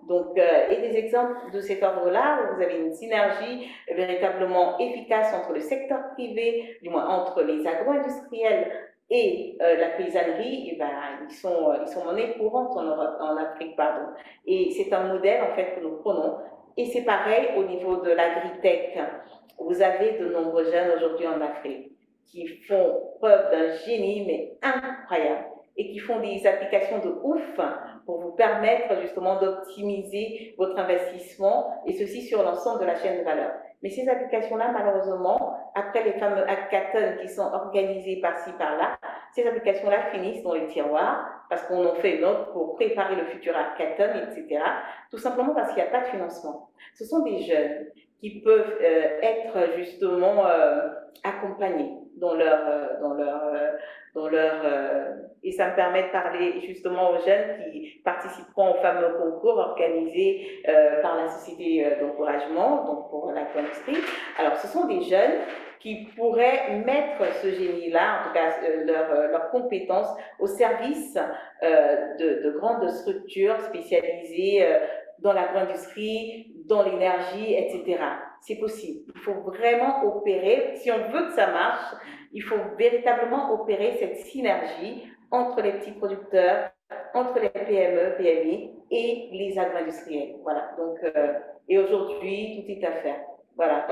Donc, euh, et des exemples de cet ordre-là, où vous avez une synergie véritablement efficace entre le secteur privé, du moins entre les agro-industriels et euh, la paysannerie, et ben, ils sont, ils sont monnaie courante en, Europe, en Afrique, pardon. Et c'est un modèle, en fait, que nous prenons. Et c'est pareil au niveau de l'agritech. Vous avez de nombreux jeunes aujourd'hui en Afrique qui font preuve d'un génie, mais incroyable, et qui font des applications de ouf pour vous permettre justement d'optimiser votre investissement, et ceci sur l'ensemble de la chaîne de valeur. Mais ces applications-là, malheureusement, après les fameux hackathons qui sont organisés par-ci, par-là, ces applications-là finissent dans les tiroirs parce qu'on en fait une autre pour préparer le futur hackathon, et cetera. Tout simplement parce qu'il n'y a pas de financement. Ce sont des jeunes qui peuvent euh, être justement euh, accompagnés dans leur, euh, dans leur, euh, dans leur euh, et ça me permet de parler justement aux jeunes qui participeront au fameux concours organisé euh, par la société d'encouragement, donc pour la l'industrie. Alors, ce sont des jeunes qui pourraient mettre ce génie-là, en tout cas euh, leurs leur compétences, au service euh, de, de grandes structures spécialisées euh, dans l'agro-industrie, dans l'énergie, et cetera. C'est possible. Il faut vraiment opérer, si on veut que ça marche, il faut véritablement opérer cette synergie entre les petits producteurs, entre les P M E, P M I et les agro-industriels. Voilà. Donc, euh, et aujourd'hui, tout est à faire. Voilà.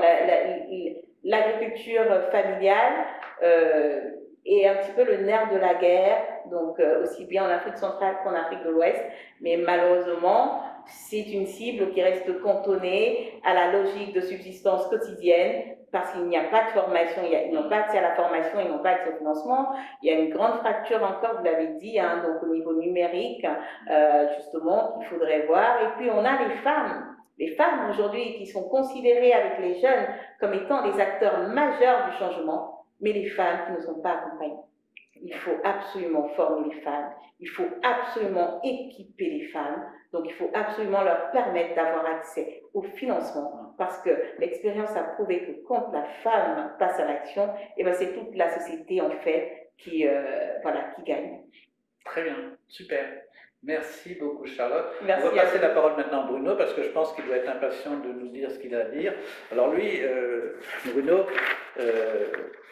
L'agriculture la, la, familiale euh, est un petit peu le nerf de la guerre, donc euh, aussi bien en Afrique centrale qu'en Afrique de l'Ouest, mais malheureusement, c'est une cible qui reste cantonnée à la logique de subsistance quotidienne, parce qu'il n'y a pas de formation, ils n'ont pas accès à la formation, ils n'ont pas accès au financement. Il y a une grande fracture encore, vous l'avez dit, hein, donc au niveau numérique, euh, justement, qu'il faudrait voir. Et puis on a les femmes, les femmes aujourd'hui qui sont considérées avec les jeunes comme étant des acteurs majeurs du changement, mais les femmes qui ne sont pas accompagnées. Il faut absolument former les femmes, il faut absolument équiper les femmes, donc il faut absolument leur permettre d'avoir accès au financement, parce que l'expérience a prouvé que quand la femme passe à l'action, eh ben c'est toute la société en fait qui, euh, voilà, qui gagne. Très bien, super. Merci beaucoup Charlotte. Merci. On va passer la parole maintenant à Bruno parce que je pense qu'il doit être impatient de nous dire ce qu'il a à dire. Alors lui, euh, Bruno, euh,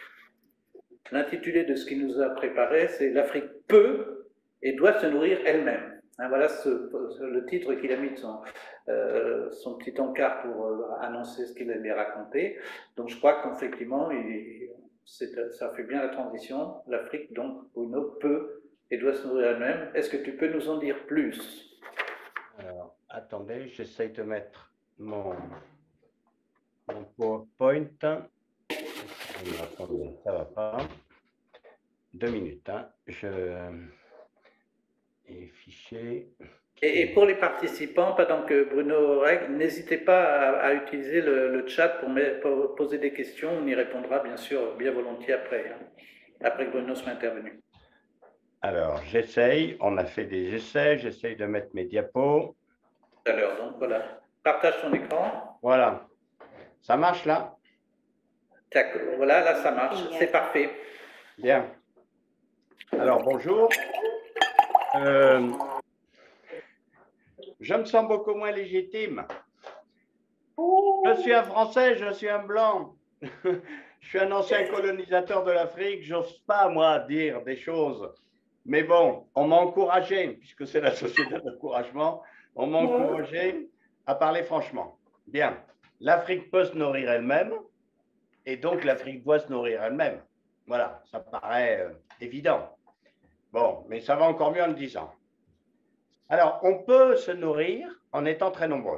l'intitulé de ce qu'il nous a préparé, c'est « L'Afrique peut et doit se nourrir elle-même ». Hein, voilà ce, le titre qu'il a mis de son, euh, son petit encart pour euh, annoncer ce qu'il allait raconter. Donc je crois qu'effectivement, ça fait bien la transition. L'Afrique, donc, Bruno, peut et doit se nourrir elle-même. Est-ce que tu peux nous en dire plus? Alors, attendez, j'essaye de mettre mon, mon PowerPoint. Attendez, ça va pas. Deux minutes. Hein. Je... Et fichier. Et, et pour les participants, pendant que Bruno règle, n'hésitez pas à, à utiliser le, le chat pour, me, pour poser des questions. On y répondra bien sûr bien volontiers après, hein, après que Bruno soit intervenu. Alors, j'essaye. On a fait des essais. J'essaye de mettre mes diapos. Tout à l'heure, donc voilà. Partage ton écran. Voilà. Ça marche là? Voilà, là ça marche. C'est parfait. Bien. Alors, bonjour. Euh, je me sens beaucoup moins légitime. Je suis un Français, je suis un Blanc. Je suis un ancien colonisateur de l'Afrique. J'ose pas, moi, dire des choses. Mais bon, on m'a encouragé, puisque c'est la société d'encouragement, on m'a encouragé à parler franchement. Bien, l'Afrique peut se nourrir elle-même, et donc l'Afrique doit se nourrir elle-même. Voilà, ça paraît euh, évident. Bon, mais ça va encore mieux en le disant. Alors, on peut se nourrir en étant très nombreux.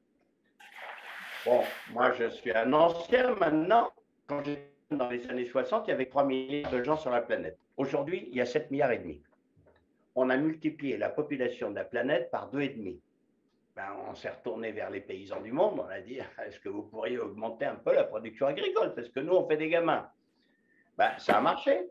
Bon, moi, je suis un ancien maintenant. Quand j'étais dans les années soixante, il y avait trois milliards de gens sur la planète. Aujourd'hui, il y a sept milliards et demi. On a multiplié la population de la planète par deux et demi. Ben, on s'est retourné vers les paysans du monde. On a dit, est-ce que vous pourriez augmenter un peu la production agricole? Parce que nous, on fait des gamins. Ben, ça a marché.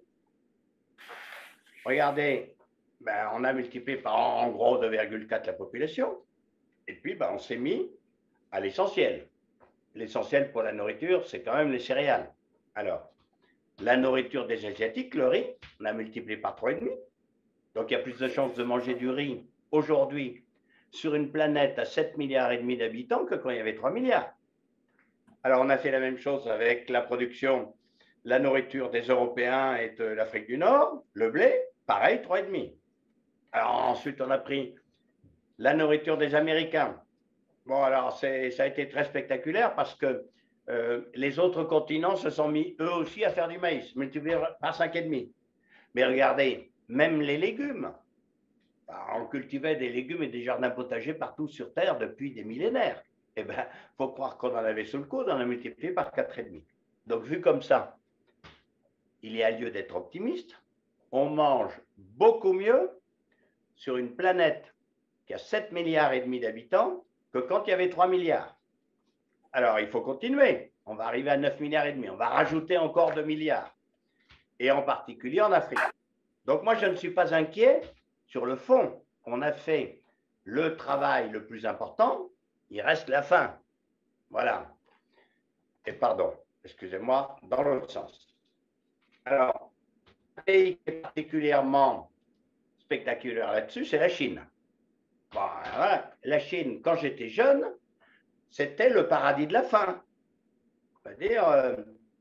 Regardez, ben, on a multiplié par en gros deux virgule quatre la population. Et puis, ben, on s'est mis à l'essentiel. L'essentiel pour la nourriture, c'est quand même les céréales. Alors, la nourriture des Asiatiques, le riz, on a multiplié par trois virgule cinq. Donc, il y a plus de chances de manger du riz aujourd'hui sur une planète à sept milliards et demi d'habitants que quand il y avait trois milliards. Alors, on a fait la même chose avec la production, la nourriture des Européens et de l'Afrique du Nord, le blé, pareil, trois virgule cinq. Alors, ensuite, on a pris la nourriture des Américains. Bon, alors, ça a été très spectaculaire parce que euh, les autres continents se sont mis eux aussi à faire du maïs, multiplié par cinq virgule cinq. Mais regardez, même les légumes, on cultivait des légumes et des jardins potagers partout sur Terre depuis des millénaires. Eh bien, il faut croire qu'on en avait sous le coude, on a multiplié par quatre virgule cinq. Donc, vu comme ça, il y a lieu d'être optimiste. On mange beaucoup mieux sur une planète qui a sept milliards et demi d'habitants que quand il y avait trois milliards. Alors, il faut continuer. On va arriver à neuf milliards et demi. On va rajouter encore deux milliards. Et en particulier en Afrique. Donc, moi, je ne suis pas inquiet. Sur le fond, on a fait le travail le plus important. Il reste la fin. Voilà. Et pardon, excusez-moi, dans l'autre sens. Alors, un pays qui est particulièrement spectaculaire là-dessus, c'est la Chine. Bon, voilà. La Chine, quand j'étais jeune, c'était le paradis de la faim. C'est-à-dire, euh,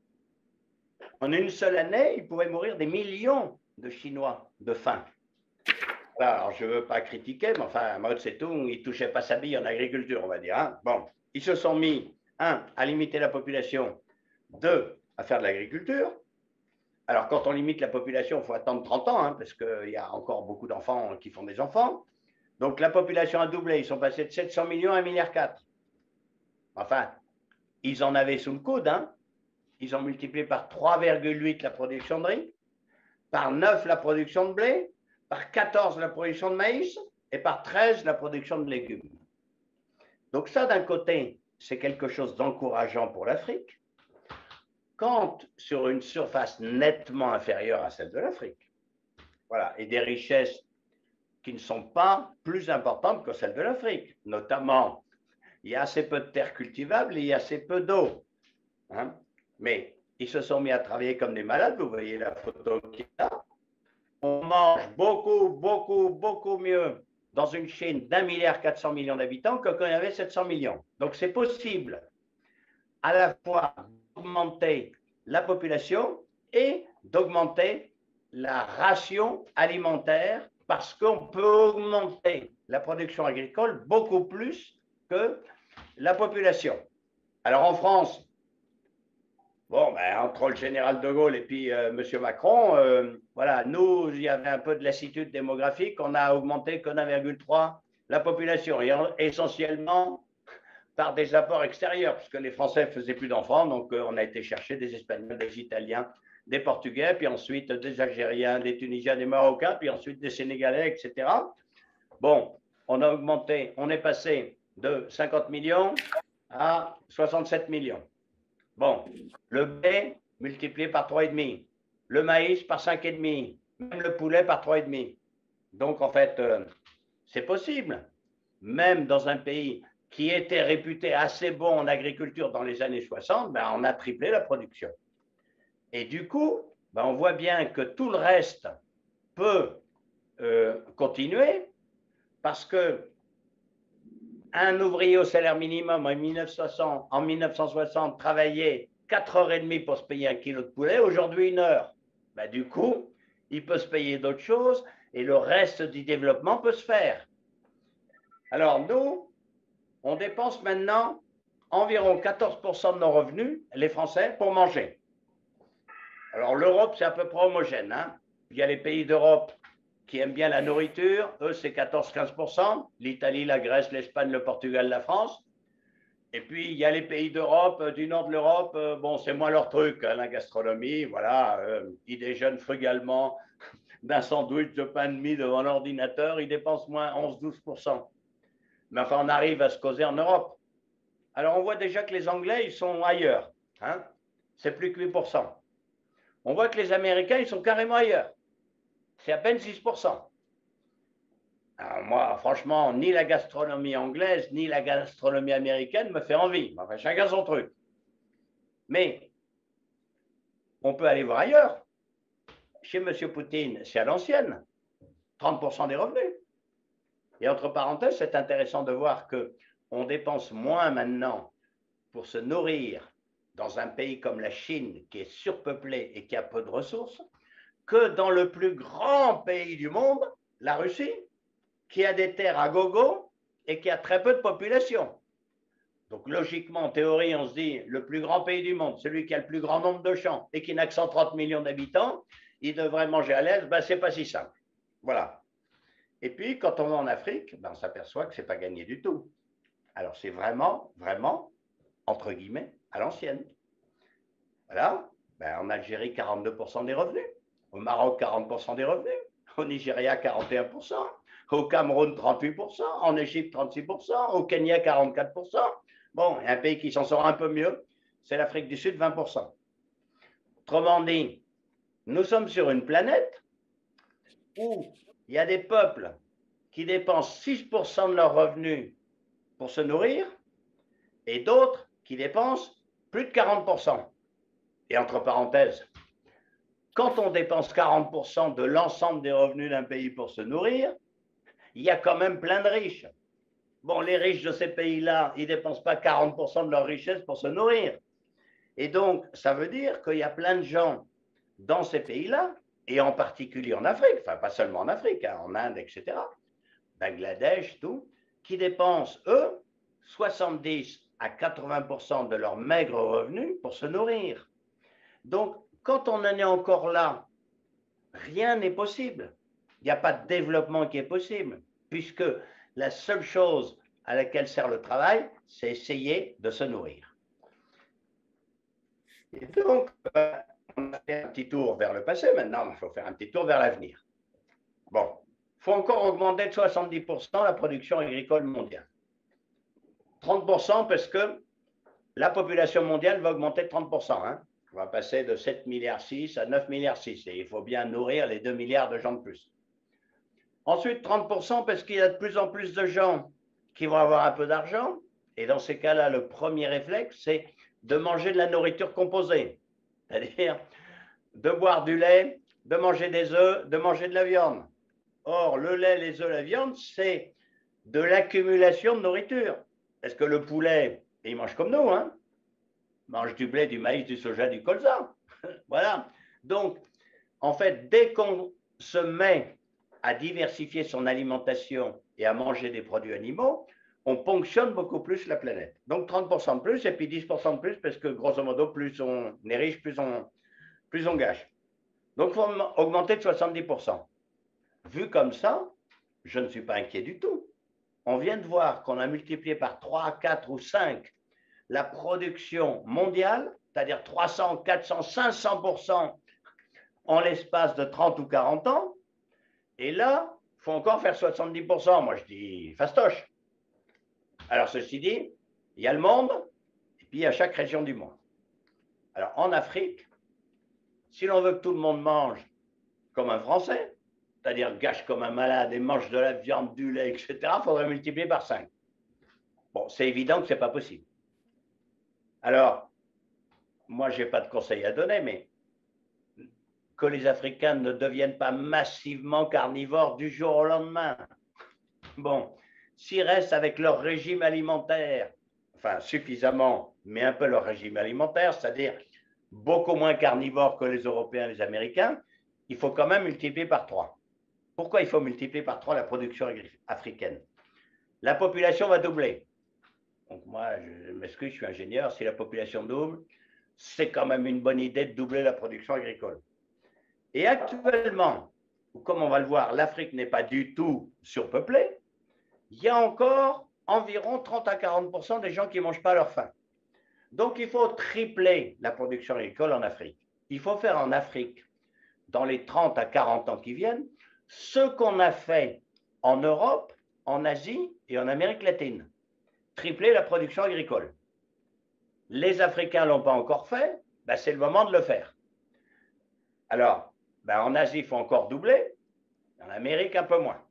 en une seule année, il pouvait mourir des millions de Chinois de faim. Alors, je ne veux pas critiquer, mais enfin, Mao Tse-tung, il ne touchait pas sa bille en agriculture, on va dire. Hein. Bon, ils se sont mis, un, à limiter la population, deux, à faire de l'agriculture. Alors, quand on limite la population, il faut attendre trente ans, hein, parce qu'il y a encore beaucoup d'enfants qui font des enfants. Donc, la population a doublé. Ils sont passés de sept cents millions à un virgule quatre milliard. Enfin, ils en avaient sous le coude. Hein. Ils ont multiplié par trois virgule huit la production de riz, par neuf la production de blé, par quatorze la production de maïs et par treize la production de légumes. Donc ça, d'un côté, c'est quelque chose d'encourageant pour l'Afrique. Quand sur une surface nettement inférieure à celle de l'Afrique, voilà, et des richesses qui ne sont pas plus importantes que celles de l'Afrique, notamment, il y a assez peu de terres cultivables et il y a assez peu d'eau. Hein? Mais ils se sont mis à travailler comme des malades, vous voyez la photo qui est là. On mange beaucoup, beaucoup, beaucoup mieux dans une Chine d'un milliard quatre cents millions d'habitants que quand il y avait sept cents millions. Donc c'est possible à la fois d'augmenter la population et d'augmenter la ration alimentaire parce qu'on peut augmenter la production agricole beaucoup plus que la population. Alors en France, bon, ben, entre le général de Gaulle et puis euh, M. Macron, euh, voilà, nous, il y avait un peu de lassitude démographique, on a augmenté que un virgule trois la population, et en, essentiellement par des apports extérieurs, puisque les Français ne faisaient plus d'enfants, donc euh, on a été chercher des Espagnols, des Italiens, des Portugais, puis ensuite des Algériens, des Tunisiens, des Marocains, puis ensuite des Sénégalais, et cetera. Bon, on a augmenté, on est passé de cinquante millions à soixante-sept millions. Bon, le blé multiplié par trois virgule cinq, le maïs par cinq virgule cinq, même le poulet par trois virgule cinq. Donc, en fait, euh, c'est possible. Même dans un pays qui était réputé assez bon en agriculture dans les années soixante, ben, on a triplé la production. Et du coup, ben, on voit bien que tout le reste peut euh, continuer parce que un ouvrier au salaire minimum en mille neuf cent soixante travaillait quatre heures trente pour se payer un kilo de poulet, aujourd'hui une heure. Ben, du coup, il peut se payer d'autres choses et le reste du développement peut se faire. Alors nous, on dépense maintenant environ quatorze pour cent de nos revenus, les Français, pour manger. Alors l'Europe, c'est à peu près homogène. Hein. Il y a les pays d'Europe qui aiment bien la nourriture, eux c'est quatorze à quinze pour cent, l'Italie, la Grèce, l'Espagne, le Portugal, la France. Et puis il y a les pays d'Europe, du nord de l'Europe, euh, bon c'est moins leur truc, hein, la gastronomie, voilà, euh, ils déjeunent frugalement d'un sandwich de pain de mie devant l'ordinateur, ils dépensent moins onze à douze pour cent. Mais enfin on arrive à se causer en Europe. Alors on voit déjà que les Anglais, ils sont ailleurs, hein, c'est plus que huit pour cent. On voit que les Américains, ils sont carrément ailleurs. C'est à peine six pour cent. Alors moi, franchement, ni la gastronomie anglaise, ni la gastronomie américaine me fait envie. Enfin, chacun son truc. Mais on peut aller voir ailleurs. Chez M. Poutine, c'est à l'ancienne. trente pour cent des revenus. Et entre parenthèses, c'est intéressant de voir qu'on dépense moins maintenant pour se nourrir dans un pays comme la Chine, qui est surpeuplé et qui a peu de ressources, que dans le plus grand pays du monde, la Russie, qui a des terres à gogo et qui a très peu de population. Donc logiquement, en théorie, on se dit, le plus grand pays du monde, celui qui a le plus grand nombre de champs et qui n'a que cent trente millions d'habitants, il devrait manger à l'aise. Ben, ce n'est pas si simple. Voilà. Et puis, quand on va en Afrique, ben, on s'aperçoit que ce n'est pas gagné du tout. Alors, c'est vraiment, vraiment, entre guillemets, à l'ancienne. Voilà. Ben, en Algérie, quarante-deux pour cent des revenus. Au Maroc, quarante pour cent des revenus. Au Nigeria, quarante et un pour cent. Au Cameroun, trente-huit pour cent. En Égypte, trente-six pour cent. Au Kenya, quarante-quatre pour cent. Bon, il y a un pays qui s'en sort un peu mieux, c'est l'Afrique du Sud, vingt pour cent. Autrement dit, nous sommes sur une planète où il y a des peuples qui dépensent six pour cent de leurs revenus pour se nourrir et d'autres qui dépensent plus de quarante pour cent. Et entre parenthèses, quand on dépense quarante pour cent de l'ensemble des revenus d'un pays pour se nourrir, il y a quand même plein de riches. Bon, les riches de ces pays-là, ils ne dépensent pas quarante pour cent de leur richesse pour se nourrir. Et donc, ça veut dire qu'il y a plein de gens dans ces pays-là, et en particulier en Afrique, enfin pas seulement en Afrique, hein, en Inde, et cetera, Bangladesh, tout, qui dépensent, eux, soixante-dix à quatre-vingts pour cent de leurs maigres revenus pour se nourrir. Donc, quand on en est encore là, rien n'est possible. Il n'y a pas de développement qui est possible, puisque la seule chose à laquelle sert le travail, c'est essayer de se nourrir. Et donc, on a fait un petit tour vers le passé, maintenant il faut faire un petit tour vers l'avenir. Bon, il faut encore augmenter de soixante-dix pour cent la production agricole mondiale. trente pour cent parce que la population mondiale va augmenter de trente pour cent. Hein. On va passer de sept virgule six milliards à neuf virgule six milliards et il faut bien nourrir les deux milliards de gens de plus. Ensuite, trente pour cent parce qu'il y a de plus en plus de gens qui vont avoir un peu d'argent. Et dans ces cas-là, le premier réflexe, c'est de manger de la nourriture composée. C'est-à-dire de boire du lait, de manger des œufs, de manger de la viande. Or, le lait, les œufs, la viande, c'est de l'accumulation de nourriture. Parce que le poulet, il mange comme nous, hein. Il mange du blé, du maïs, du soja, du colza. Voilà. Donc, en fait, dès qu'on se met à diversifier son alimentation et à manger des produits animaux, on ponctionne beaucoup plus la planète. Donc trente pour cent de plus et puis dix pour cent de plus parce que grosso modo, plus on est riche, plus on, plus on gâche. Donc il faut augmenter de soixante-dix pour cent. Vu comme ça, je ne suis pas inquiet du tout. On vient de voir qu'on a multiplié par trois, quatre ou cinq la production mondiale, c'est-à-dire trois cents, quatre cents, cinq cents pour cent en l'espace de trente ou quarante ans. Et là, il faut encore faire soixante-dix pour cent. Moi, je dis fastoche. Alors, ceci dit, il y a le monde, et puis il y a chaque région du monde. Alors, en Afrique, si l'on veut que tout le monde mange comme un Français, c'est-à-dire gâche comme un malade et mange de la viande, du lait, et cetera, il faudrait multiplier par cinq. Bon, c'est évident que ce n'est pas possible. Alors, moi, je n'ai pas de conseil à donner, mais que les Africains ne deviennent pas massivement carnivores du jour au lendemain. Bon, s'ils restent avec leur régime alimentaire, enfin suffisamment, mais un peu leur régime alimentaire, c'est-à-dire beaucoup moins carnivores que les Européens et les Américains, il faut quand même multiplier par trois. Pourquoi il faut multiplier par trois la production africaine? La population va doubler. Donc moi, je m'excuse, je suis ingénieur, si la population double, c'est quand même une bonne idée de doubler la production agricole. Et actuellement, comme on va le voir, l'Afrique n'est pas du tout surpeuplée, il y a encore environ trente à quarante pour cent des gens qui ne mangent pas à leur faim. Donc, il faut tripler la production agricole en Afrique. Il faut faire en Afrique, dans les trente à quarante ans qui viennent, ce qu'on a fait en Europe, en Asie et en Amérique latine. Tripler la production agricole. Les Africains ne l'ont pas encore fait, ben c'est le moment de le faire. Alors, ben en Asie, il faut encore doubler, en Amérique, un peu moins.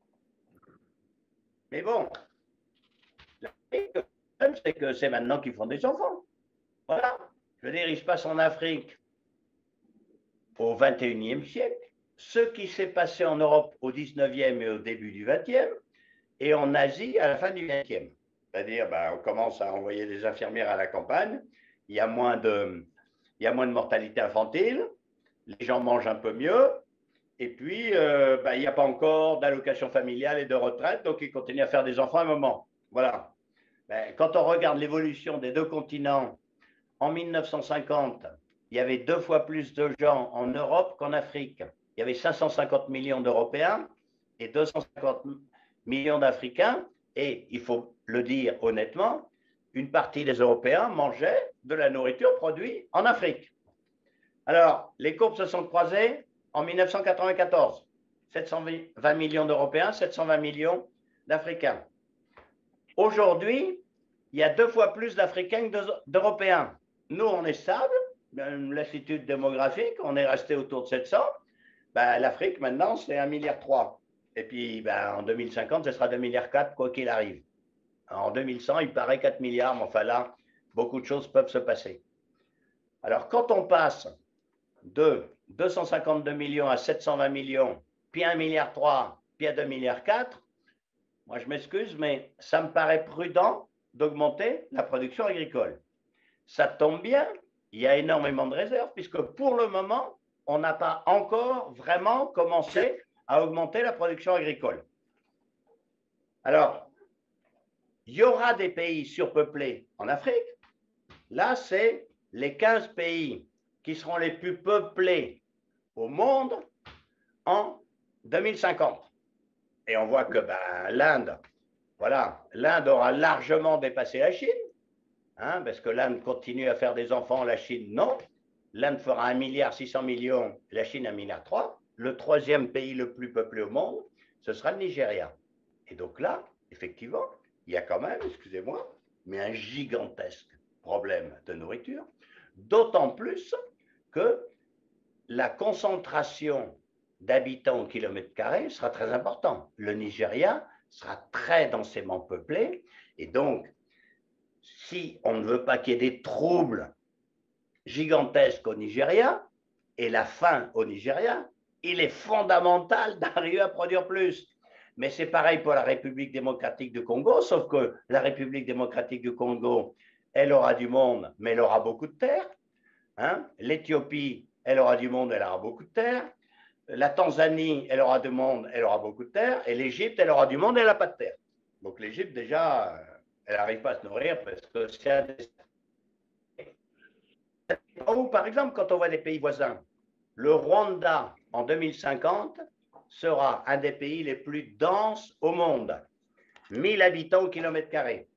Mais bon, le problème, c'est que c'est maintenant qu'ils font des enfants. Voilà. Je veux dire, il se passe en Afrique au vingt et unième siècle. Ce qui s'est passé en Europe au dix-neuvième et au début du vingtième, et en Asie à la fin du vingtième. C'est-à-dire, ben, on commence à envoyer des infirmières à la campagne, il y a moins de, il y a moins de mortalité infantile, les gens mangent un peu mieux, et puis euh, ben, il n'y a pas encore d'allocation familiale et de retraite, donc ils continuent à faire des enfants à un moment. Voilà. Ben, quand on regarde l'évolution des deux continents, en mille neuf cent cinquante, il y avait deux fois plus de gens en Europe qu'en Afrique. Il y avait cinq cent cinquante millions d'Européens et deux cent cinquante millions d'Africains. Et il faut le dire honnêtement, une partie des Européens mangeaient de la nourriture produite en Afrique. Alors, les courbes se sont croisées en mille neuf cent quatre-vingt-quatorze. sept cent vingt millions d'Européens, sept cent vingt millions d'Africains. Aujourd'hui, il y a deux fois plus d'Africains que d'Européens. Nous, on est stable, l'institut démographique, on est resté autour de sept cents. Ben, l'Afrique, maintenant, c'est un virgule trois milliard. Et puis, ben, en deux mille cinquante, ce sera deux virgule quatre milliards, quoi qu'il arrive. En deux mille cent, il paraît quatre milliards, mais enfin là, beaucoup de choses peuvent se passer. Alors, quand on passe de deux cent cinquante-deux millions à sept cent vingt millions, puis un virgule trois milliard, puis à deux virgule quatre milliards, moi, je m'excuse, mais ça me paraît prudent d'augmenter la production agricole. Ça tombe bien, il y a énormément de réserves, puisque pour le moment, on n'a pas encore vraiment commencé à augmenter la production agricole. Alors, il y aura des pays surpeuplés en Afrique. Là, c'est les quinze pays qui seront les plus peuplés au monde en deux mille cinquante. Et on voit que ben, l'Inde, voilà, l'Inde aura largement dépassé la Chine, hein, parce que l'Inde continue à faire des enfants, la Chine non. L'Inde fera un milliard six cents millions, la Chine un virgule trois milliard. Le troisième pays le plus peuplé au monde, ce sera le Nigeria. Et donc là, effectivement, il y a quand même, excusez-moi, mais un gigantesque problème de nourriture, d'autant plus que la concentration d'habitants au kilomètre carré sera très importante. Le Nigeria sera très densément peuplé, et donc, si on ne veut pas qu'il y ait des troubles gigantesques au Nigeria, et la faim au Nigeria, il est fondamental d'arriver à produire plus. Mais c'est pareil pour la République démocratique du Congo, sauf que la République démocratique du Congo, elle aura du monde, mais elle aura beaucoup de terre. Hein? L'Éthiopie, elle aura du monde, elle aura beaucoup de terre. La Tanzanie, elle aura du monde, elle aura beaucoup de terre. Et l'Égypte, elle aura du monde, elle n'a pas de terre. Donc l'Égypte, déjà, elle n'arrive pas à se nourrir parce que c'est un des... Ou par exemple, quand on voit des pays voisins, le Rwanda, en deux mille cinquante, sera un des pays les plus denses au monde. mille habitants au kilomètre carré.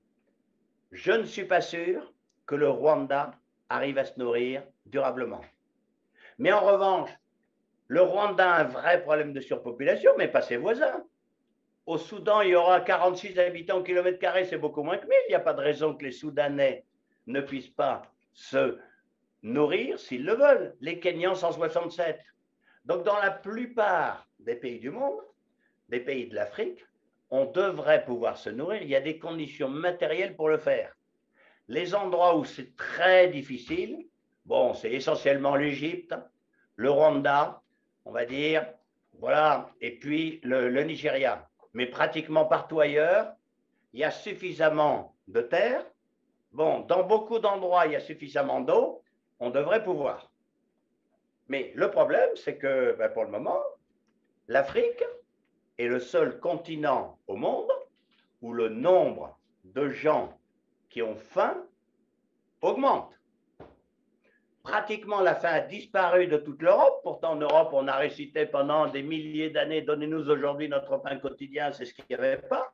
Je ne suis pas sûr que le Rwanda arrive à se nourrir durablement. Mais en revanche, le Rwanda a un vrai problème de surpopulation, mais pas ses voisins. Au Soudan, il y aura quarante-six habitants au kilomètre carré, c'est beaucoup moins que mille. Il n'y a pas de raison que les Soudanais ne puissent pas se nourrir s'ils le veulent. Les Kenyans, cent soixante-sept. Donc, dans la plupart des pays du monde, des pays de l'Afrique, on devrait pouvoir se nourrir. Il y a des conditions matérielles pour le faire. Les endroits où c'est très difficile, bon, c'est essentiellement l'Égypte, le Rwanda, on va dire, voilà, et puis le, le Nigeria. Mais pratiquement partout ailleurs, il y a suffisamment de terre. Bon, dans beaucoup d'endroits, il y a suffisamment d'eau, on devrait pouvoir. Mais le problème, c'est que ben, pour le moment, l'Afrique est le seul continent au monde où le nombre de gens qui ont faim augmente. Pratiquement, la faim a disparu de toute l'Europe. Pourtant, en Europe, on a récité pendant des milliers d'années, donnez-nous aujourd'hui notre pain quotidien, c'est ce qu'il n'y avait pas.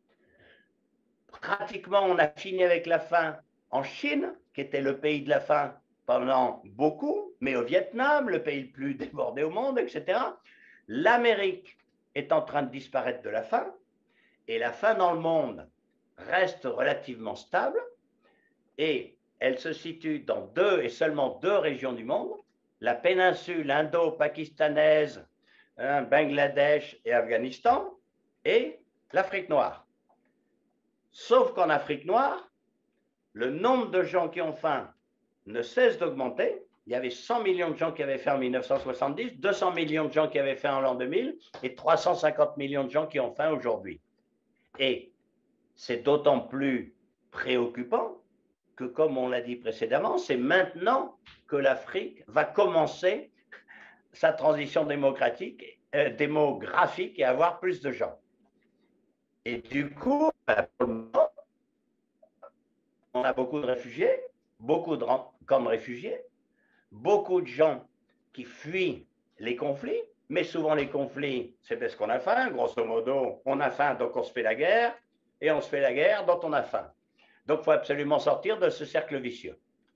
Pratiquement, on a fini avec la faim en Chine, qui était le pays de la faim pendant beaucoup, mais au Vietnam, le pays le plus débordé au monde, et cetera. L'Amérique est en train de disparaître de la faim, et la faim dans le monde reste relativement stable, et elle se situe dans deux et seulement deux régions du monde, la péninsule indo-pakistanaise, hein, Bangladesh et Afghanistan, et l'Afrique noire. Sauf qu'en Afrique noire, le nombre de gens qui ont faim ne cesse d'augmenter. Il y avait cent millions de gens qui avaient faim en mille neuf cent soixante-dix, deux cents millions de gens qui avaient faim en l'an deux mille et trois cent cinquante millions de gens qui ont faim aujourd'hui. Et c'est d'autant plus préoccupant que, comme on l'a dit précédemment, c'est maintenant que l'Afrique va commencer sa transition démocratique, euh, démographique et avoir plus de gens. Et du coup, pour le moment, on a beaucoup de réfugiés, beaucoup de camps de réfugiés, beaucoup de gens qui fuient les conflits, mais souvent les conflits, c'est parce qu'on a faim, grosso modo, on a faim, donc on se fait la guerre, et on se fait la guerre, donc on a faim. Donc il faut absolument sortir de ce cercle vicieux.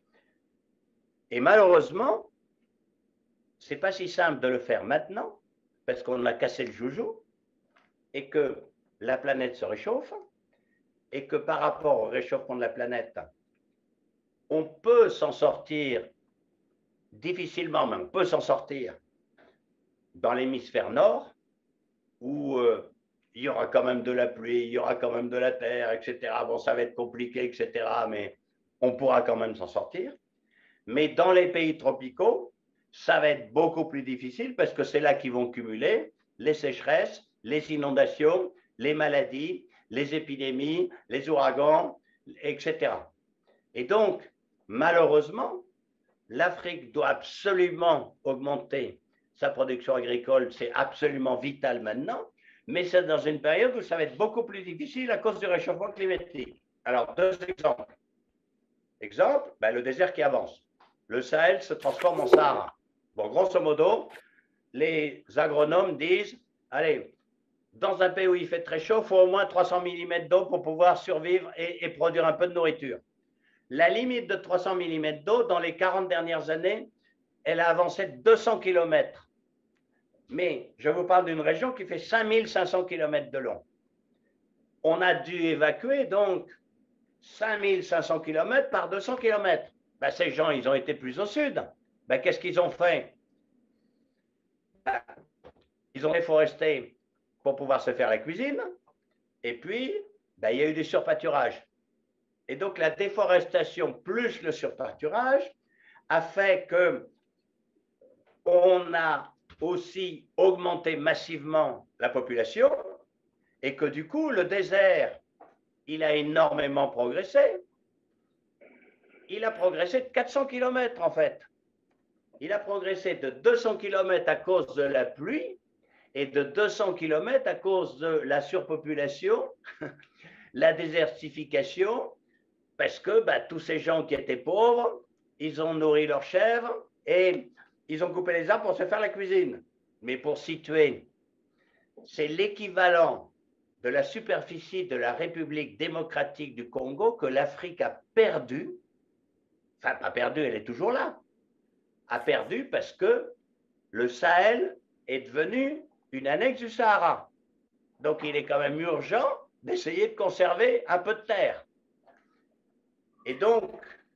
Et malheureusement, ce n'est pas si simple de le faire maintenant, parce qu'on a cassé le joujou, et que la planète se réchauffe, et que par rapport au réchauffement de la planète, on peut s'en sortir difficilement, mais on peut s'en sortir dans l'hémisphère nord, où euh, il y aura quand même de la pluie, il y aura quand même de la terre, et cetera. Bon, ça va être compliqué, et cetera, mais on pourra quand même s'en sortir. Mais dans les pays tropicaux, ça va être beaucoup plus difficile parce que c'est là qu'ils vont cumuler les sécheresses, les inondations, les maladies, les épidémies, les ouragans, et cetera. Et donc, malheureusement, l'Afrique doit absolument augmenter sa production agricole, c'est absolument vital maintenant, mais c'est dans une période où ça va être beaucoup plus difficile à cause du réchauffement climatique. Alors, deux exemples. Exemple, ben, le désert qui avance. Le Sahel se transforme en Sahara. Bon, grosso modo, les agronomes disent, allez, dans un pays où il fait très chaud, il faut au moins trois cents millimètres d'eau pour pouvoir survivre et, et produire un peu de nourriture. La limite de trois cents millimètres d'eau, dans les quarante dernières années, elle a avancé de deux cents kilomètres. Mais je vous parle d'une région qui fait cinq mille cinq cents kilomètres de long. On a dû évacuer donc cinq mille cinq cents kilomètres par deux cents kilomètres. Ben, ces gens, ils ont été plus au sud. Ben, qu'est-ce qu'ils ont fait? Ben, ils ont déforesté pour pouvoir se faire la cuisine. Et puis, ben, il y a eu du surpâturage. Et donc, la déforestation plus le surpâturage a fait que on a aussi augmenté massivement la population et que du coup, le désert, il a énormément progressé. Il a progressé de quatre cents kilomètres en fait. Il a progressé de deux cents kilomètres à cause de la pluie et de deux cents kilomètres à cause de la surpopulation, la désertification, parce que bah, tous ces gens qui étaient pauvres, ils ont nourri leurs chèvres et ils ont coupé les arbres pour se faire la cuisine. Mais pour situer, c'est l'équivalent de la superficie de la République démocratique du Congo que l'Afrique a perdu. Enfin, pas perdu, elle est toujours là. A perdu parce que le Sahel est devenu une annexe du Sahara. Donc, il est quand même urgent d'essayer de conserver un peu de terre. Et donc,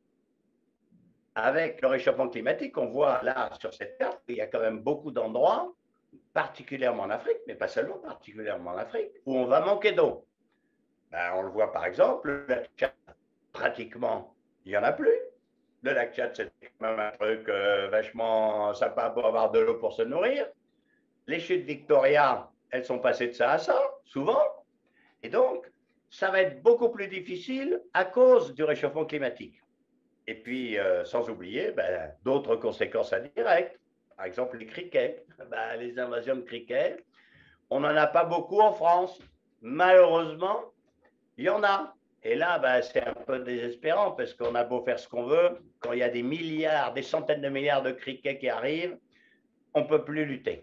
avec le réchauffement climatique, on voit là sur cette carte qu'il y a quand même beaucoup d'endroits, particulièrement en Afrique, mais pas seulement, particulièrement en Afrique, où on va manquer d'eau. Ben, on le voit par exemple, le lac Tchad, pratiquement, il n'y en a plus. Le lac Tchad, c'est quand même un truc euh, vachement sympa pour avoir de l'eau pour se nourrir. Les chutes Victoria, elles sont passées de ça à ça, souvent. Et donc, ça va être beaucoup plus difficile à cause du réchauffement climatique. Et puis, euh, sans oublier ben, d'autres conséquences indirectes. Par exemple, les criquets, ben, les invasions de criquets. On n'en a pas beaucoup en France. Malheureusement, il y en a. Et là, ben, c'est un peu désespérant parce qu'on a beau faire ce qu'on veut. Quand il y a des milliards, des centaines de milliards de criquets qui arrivent, on ne peut plus lutter.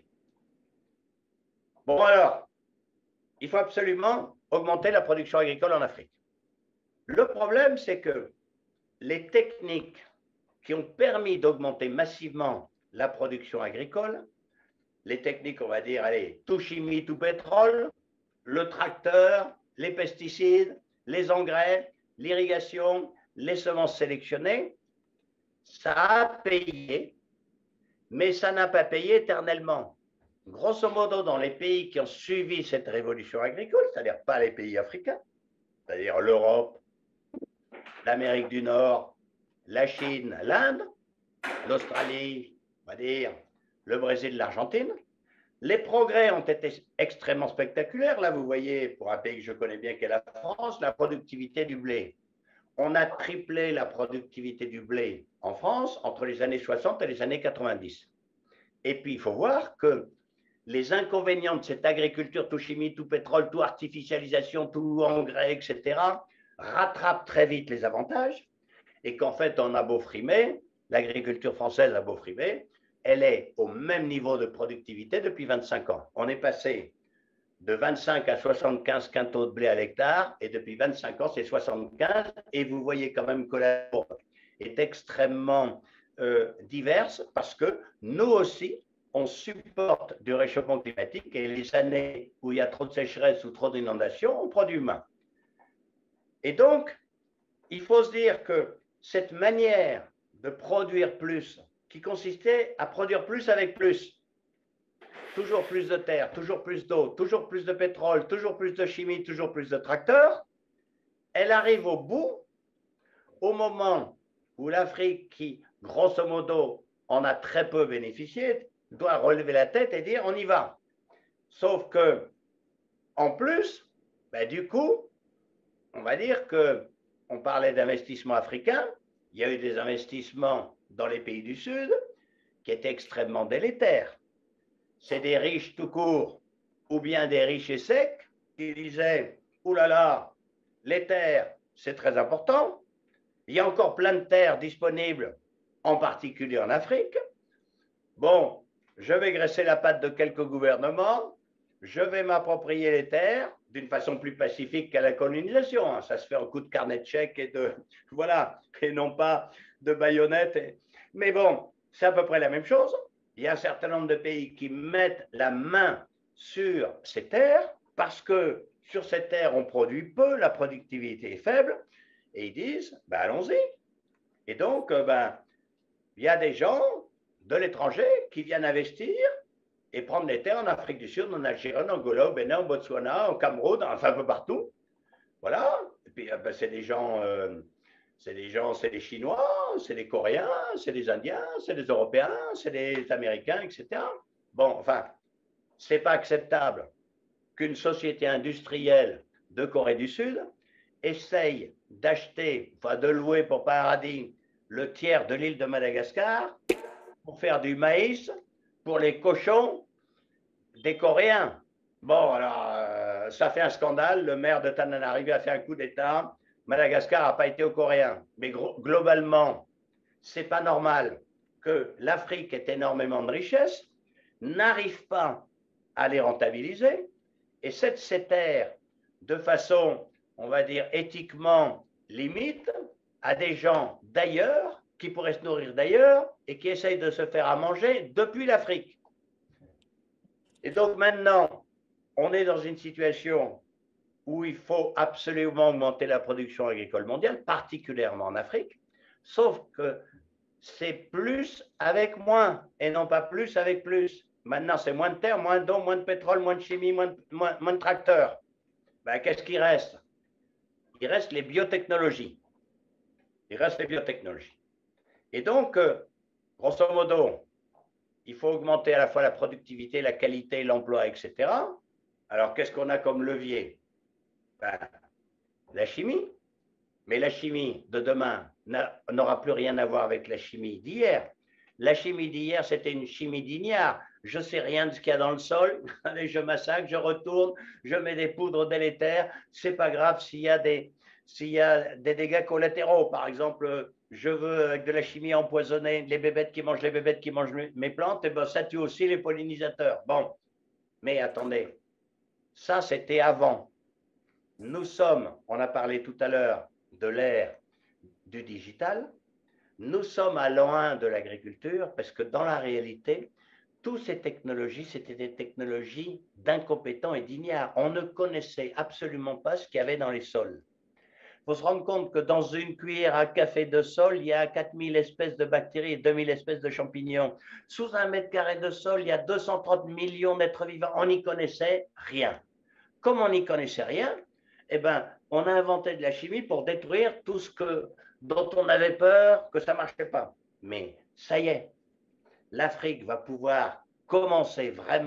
Bon, alors, il faut absolument augmenter la production agricole en Afrique. Le problème, c'est que les techniques qui ont permis d'augmenter massivement la production agricole, les techniques, on va dire, allez, tout chimie, tout pétrole, le tracteur, les pesticides, les engrais, l'irrigation, les semences sélectionnées, ça a payé, mais ça n'a pas payé éternellement. Grosso modo, dans les pays qui ont suivi cette révolution agricole, c'est-à-dire pas les pays africains, c'est-à-dire l'Europe, l'Amérique du Nord, la Chine, l'Inde, l'Australie, on va dire, le Brésil, l'Argentine, Les progrès ont été extrêmement spectaculaires. Là, vous voyez, pour un pays que je connais bien qu'est la France, la productivité du blé. On a triplé la productivité du blé en France entre les années soixante et les années quatre-vingt-dix. Et puis, il faut voir que les inconvénients de cette agriculture, tout chimie, tout pétrole, tout artificialisation, tout engrais, et cetera, rattrapent très vite les avantages et qu'en fait, on a beau frimer, l'agriculture française a beau frimer, elle est au même niveau de productivité depuis vingt-cinq ans. On est passé de vingt-cinq à soixante-quinze quintaux de blé à l'hectare, et depuis vingt-cinq ans, c'est soixante-quinze, et vous voyez quand même que la courbe est extrêmement euh, diverse, parce que nous aussi, on supporte du réchauffement climatique, et les années où il y a trop de sécheresse ou trop d'inondations, on produit moins. Et donc, il faut se dire que cette manière de produire plus, qui consistait à produire plus avec plus, toujours plus de terre, toujours plus d'eau, toujours plus de pétrole, toujours plus de chimie, toujours plus de tracteurs, elle arrive au bout, au moment où l'Afrique, qui grosso modo en a très peu bénéficié, doit relever la tête et dire on y va. Sauf que, en plus, ben, du coup, on va dire que on parlait d'investissement africain, il y a eu des investissements dans les pays du Sud qui étaient extrêmement délétères. C'est des riches tout court, ou bien des riches et secs, qui disaient « Ouh là là, les terres, c'est très important. Il y a encore plein de terres disponibles, en particulier en Afrique. Bon, je vais graisser la patte de quelques gouvernements, je vais m'approprier les terres d'une façon plus pacifique qu'à la colonisation. Hein. Ça se fait en coup de carnet de chèques et de... Voilà, et non pas de baïonnettes. Et... Mais bon, c'est à peu près la même chose. Il y a un certain nombre de pays qui mettent la main sur ces terres parce que sur ces terres, on produit peu, la productivité est faible, et ils disent, ben, allons-y. Et donc, ben, il y a des gens de l'étranger qui viennent investir et prendre les terres en Afrique du Sud, en Algérie, en Angola, au Bénin, au Botswana, au Cameroun, enfin un peu partout. Voilà. Et puis, ben, c'est des gens... Euh, C'est des gens, c'est les Chinois, c'est les Coréens, c'est les Indiens, c'est les Européens, c'est les Américains, et cetera. Bon, enfin, ce n'est pas acceptable qu'une société industrielle de Corée du Sud essaye d'acheter, enfin de louer pour paradis, le tiers de l'île de Madagascar pour faire du maïs pour les cochons des Coréens. Bon, alors, euh, ça fait un scandale. Le maire de Tananarive a fait un coup d'État. Madagascar n'a pas été aux Coréens. Mais globalement, ce n'est pas normal que l'Afrique ait énormément de richesses, n'arrive pas à les rentabiliser et cède ses terres de façon, on va dire, éthiquement limite à des gens d'ailleurs qui pourraient se nourrir d'ailleurs et qui essayent de se faire à manger depuis l'Afrique. Et donc maintenant, on est dans une situation où il faut absolument augmenter la production agricole mondiale, particulièrement en Afrique, sauf que c'est plus avec moins et non pas plus avec plus. Maintenant, c'est moins de terre, moins d'eau, moins de pétrole, moins de chimie, moins de, moins, moins de tracteurs. Ben, qu'est-ce qui reste? Il reste les biotechnologies. Il reste les biotechnologies. Et donc, euh, grosso modo, il faut augmenter à la fois la productivité, la qualité, l'emploi, et cetera. Alors, qu'est-ce qu'on a comme levier? Ben, la chimie. Mais la chimie de demain n'aura plus rien à voir avec la chimie d'hier. La chimie d'hier, c'était une chimie d'ignare. Je ne sais rien de ce qu'il y a dans le sol. Allez, je massacre, je retourne, je mets des poudres délétères. Ce n'est pas grave s'il y a des, s'il y a des dégâts collatéraux. Par exemple, je veux, avec de la chimie, empoisonner les bébêtes qui mangent les bébêtes qui mangent mes plantes. Et ben, ça tue aussi les pollinisateurs. Bon, mais attendez, ça, c'était avant. Nous sommes, on a parlé tout à l'heure, de l'ère du digital, nous sommes à l'an un de l'agriculture parce que dans la réalité, toutes ces technologies, c'était des technologies d'incompétents et d'ignares. On ne connaissait absolument pas ce qu'il y avait dans les sols. Il faut se rendre compte que dans une cuillère à café de sol, il y a quatre mille espèces de bactéries et deux mille espèces de champignons. Sous un mètre carré de sol, il y a deux cent trente millions d'êtres vivants. On n'y connaissait rien. Comme on n'y connaissait rien, eh ben, on a inventé de la chimie pour détruire tout ce que, dont on avait peur que ça ne marchait pas. Mais ça y est, l'Afrique va pouvoir commencer vraiment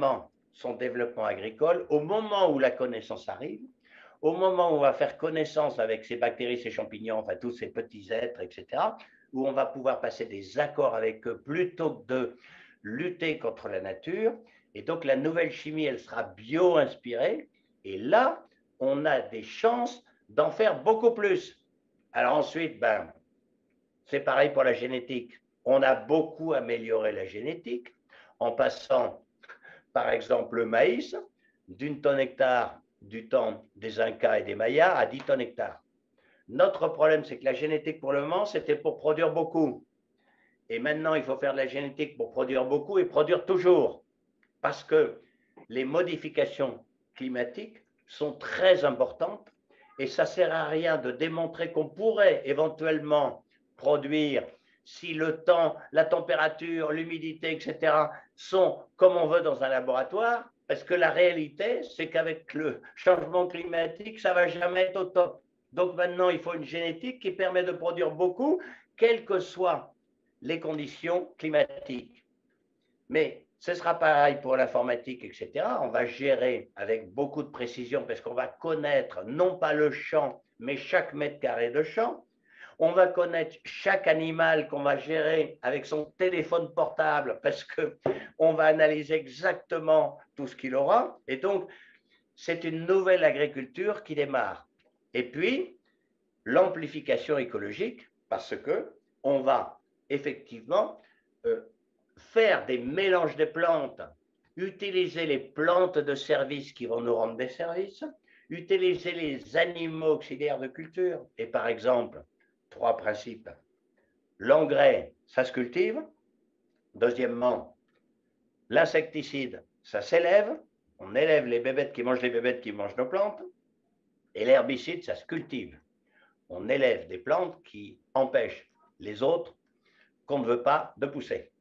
son développement agricole au moment où la connaissance arrive, au moment où on va faire connaissance avec ces bactéries, ces champignons, enfin tous ces petits êtres, et cetera, où on va pouvoir passer des accords avec eux plutôt que de lutter contre la nature. Et donc la nouvelle chimie, elle sera bio-inspirée. Et là, on a des chances d'en faire beaucoup plus. Alors ensuite, ben, c'est pareil pour la génétique. On a beaucoup amélioré la génétique en passant, par exemple, le maïs d'une tonne hectare du temps des Incas et des Mayas à dix tonnes hectare. Notre problème, c'est que la génétique, pour le moment, c'était pour produire beaucoup. Et maintenant, il faut faire de la génétique pour produire beaucoup et produire toujours. Parce que les modifications climatiques sont très importantes et ça ne sert à rien de démontrer qu'on pourrait éventuellement produire si le temps, la température, l'humidité, et cetera sont comme on veut dans un laboratoire, parce que la réalité, c'est qu'avec le changement climatique, ça ne va jamais être au top. Donc maintenant, il faut une génétique qui permet de produire beaucoup, quelles que soient les conditions climatiques. Mais ce sera pareil pour l'informatique, et cetera. On va gérer avec beaucoup de précision parce qu'on va connaître non pas le champ, mais chaque mètre carré de champ. On va connaître chaque animal qu'on va gérer avec son téléphone portable parce qu'on va analyser exactement tout ce qu'il aura. Et donc, c'est une nouvelle agriculture qui démarre. Et puis, l'amplification écologique parce qu'on va effectivement euh, faire des mélanges de plantes, utiliser les plantes de service qui vont nous rendre des services, utiliser les animaux auxiliaires de culture. Et par exemple, trois principes. L'engrais, ça se cultive. Deuxièmement, l'insecticide, ça s'élève. On élève les bébêtes qui mangent les bébêtes qui mangent nos plantes. Et l'herbicide, ça se cultive. On élève des plantes qui empêchent les autres qu'on ne veut pas de pousser.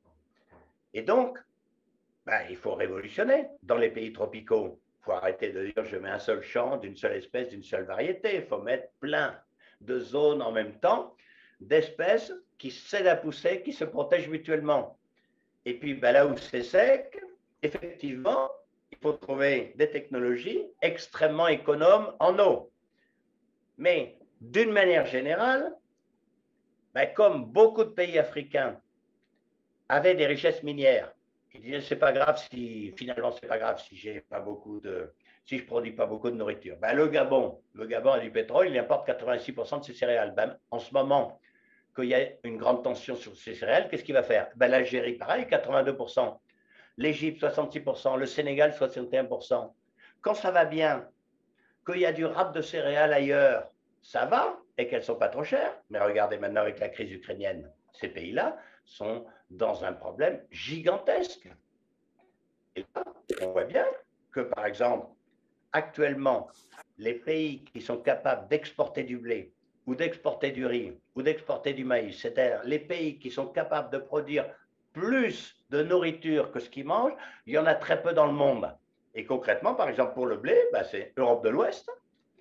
Et donc, ben, il faut révolutionner. Dans les pays tropicaux, il faut arrêter de dire je mets un seul champ, d'une seule espèce, d'une seule variété. Il faut mettre plein de zones en même temps, d'espèces qui s'aident à pousser, qui se protègent mutuellement. Et puis ben, là où c'est sec, effectivement, il faut trouver des technologies extrêmement économes en eau. Mais d'une manière générale, ben, comme beaucoup de pays africains avaient des richesses minières, ils disaient c'est pas grave si finalement c'est pas grave si j'ai pas beaucoup de si je produis pas beaucoup de nourriture. Ben, le Gabon, le Gabon a du pétrole, il importe quatre-vingt-six pour cent de ses céréales. Ben, en ce moment, qu'il y a une grande tension sur ces céréales, qu'est-ce qu'il va faire? Ben, l'Algérie, pareil, quatre-vingt-deux pour cent. L'Égypte, soixante-six pour cent. Le Sénégal, soixante et un pour cent. Quand ça va bien, qu'il y a du rap de céréales ailleurs, ça va, et qu'elles ne sont pas trop chères. Mais regardez maintenant avec la crise ukrainienne, ces pays-là sont dans un problème gigantesque. Et là, on voit bien que, par exemple, actuellement, les pays qui sont capables d'exporter du blé, ou d'exporter du riz, ou d'exporter du maïs, c'est-à-dire les pays qui sont capables de produire plus de nourriture que ce qu'ils mangent, il y en a très peu dans le monde. Et concrètement, par exemple, pour le blé, ben c'est Europe de l'Ouest,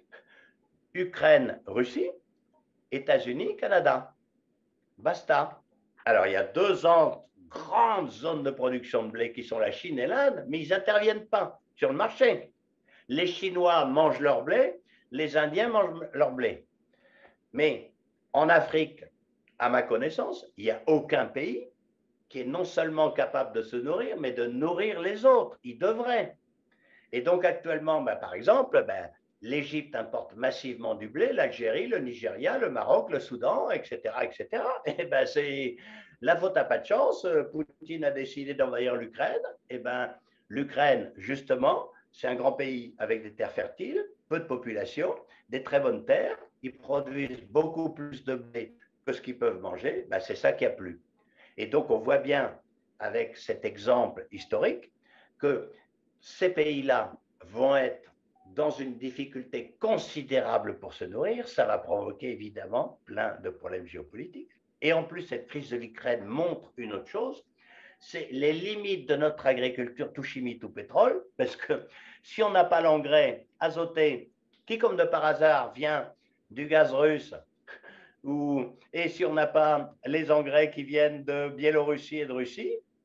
Ukraine, Russie, États-Unis, Canada. Basta. Alors, il y a deux grandes zones de production de blé qui sont la Chine et l'Inde, mais ils n'interviennent pas sur le marché. Les Chinois mangent leur blé, les Indiens mangent leur blé. Mais en Afrique, à ma connaissance, il n'y a aucun pays qui est non seulement capable de se nourrir, mais de nourrir les autres. Il devrait. Et donc actuellement, ben, par exemple, ben, l'Égypte importe massivement du blé, l'Algérie, le Nigeria, le Maroc, le Soudan, et cetera, et cetera. Et ben c'est la faute à pas de chance. Poutine a décidé d'envahir l'Ukraine. Et ben l'Ukraine, justement, c'est un grand pays avec des terres fertiles, peu de population, des très bonnes terres. Ils produisent beaucoup plus de blé que ce qu'ils peuvent manger. Ben, c'est ça qui a plu. Et donc on voit bien avec cet exemple historique que ces pays-là vont être dans une difficulté considérable pour se nourrir. Ça va provoquer évidemment plein de problèmes géopolitiques. Et en plus, cette crise de l'Ukraine montre une autre chose, c'est les limites de notre agriculture, tout chimie, tout pétrole, parce que si on n'a pas l'engrais azoté, qui comme de par hasard vient du gaz russe, ou, et si on n'a pas les engrais qui viennent de Biélorussie et de Russie,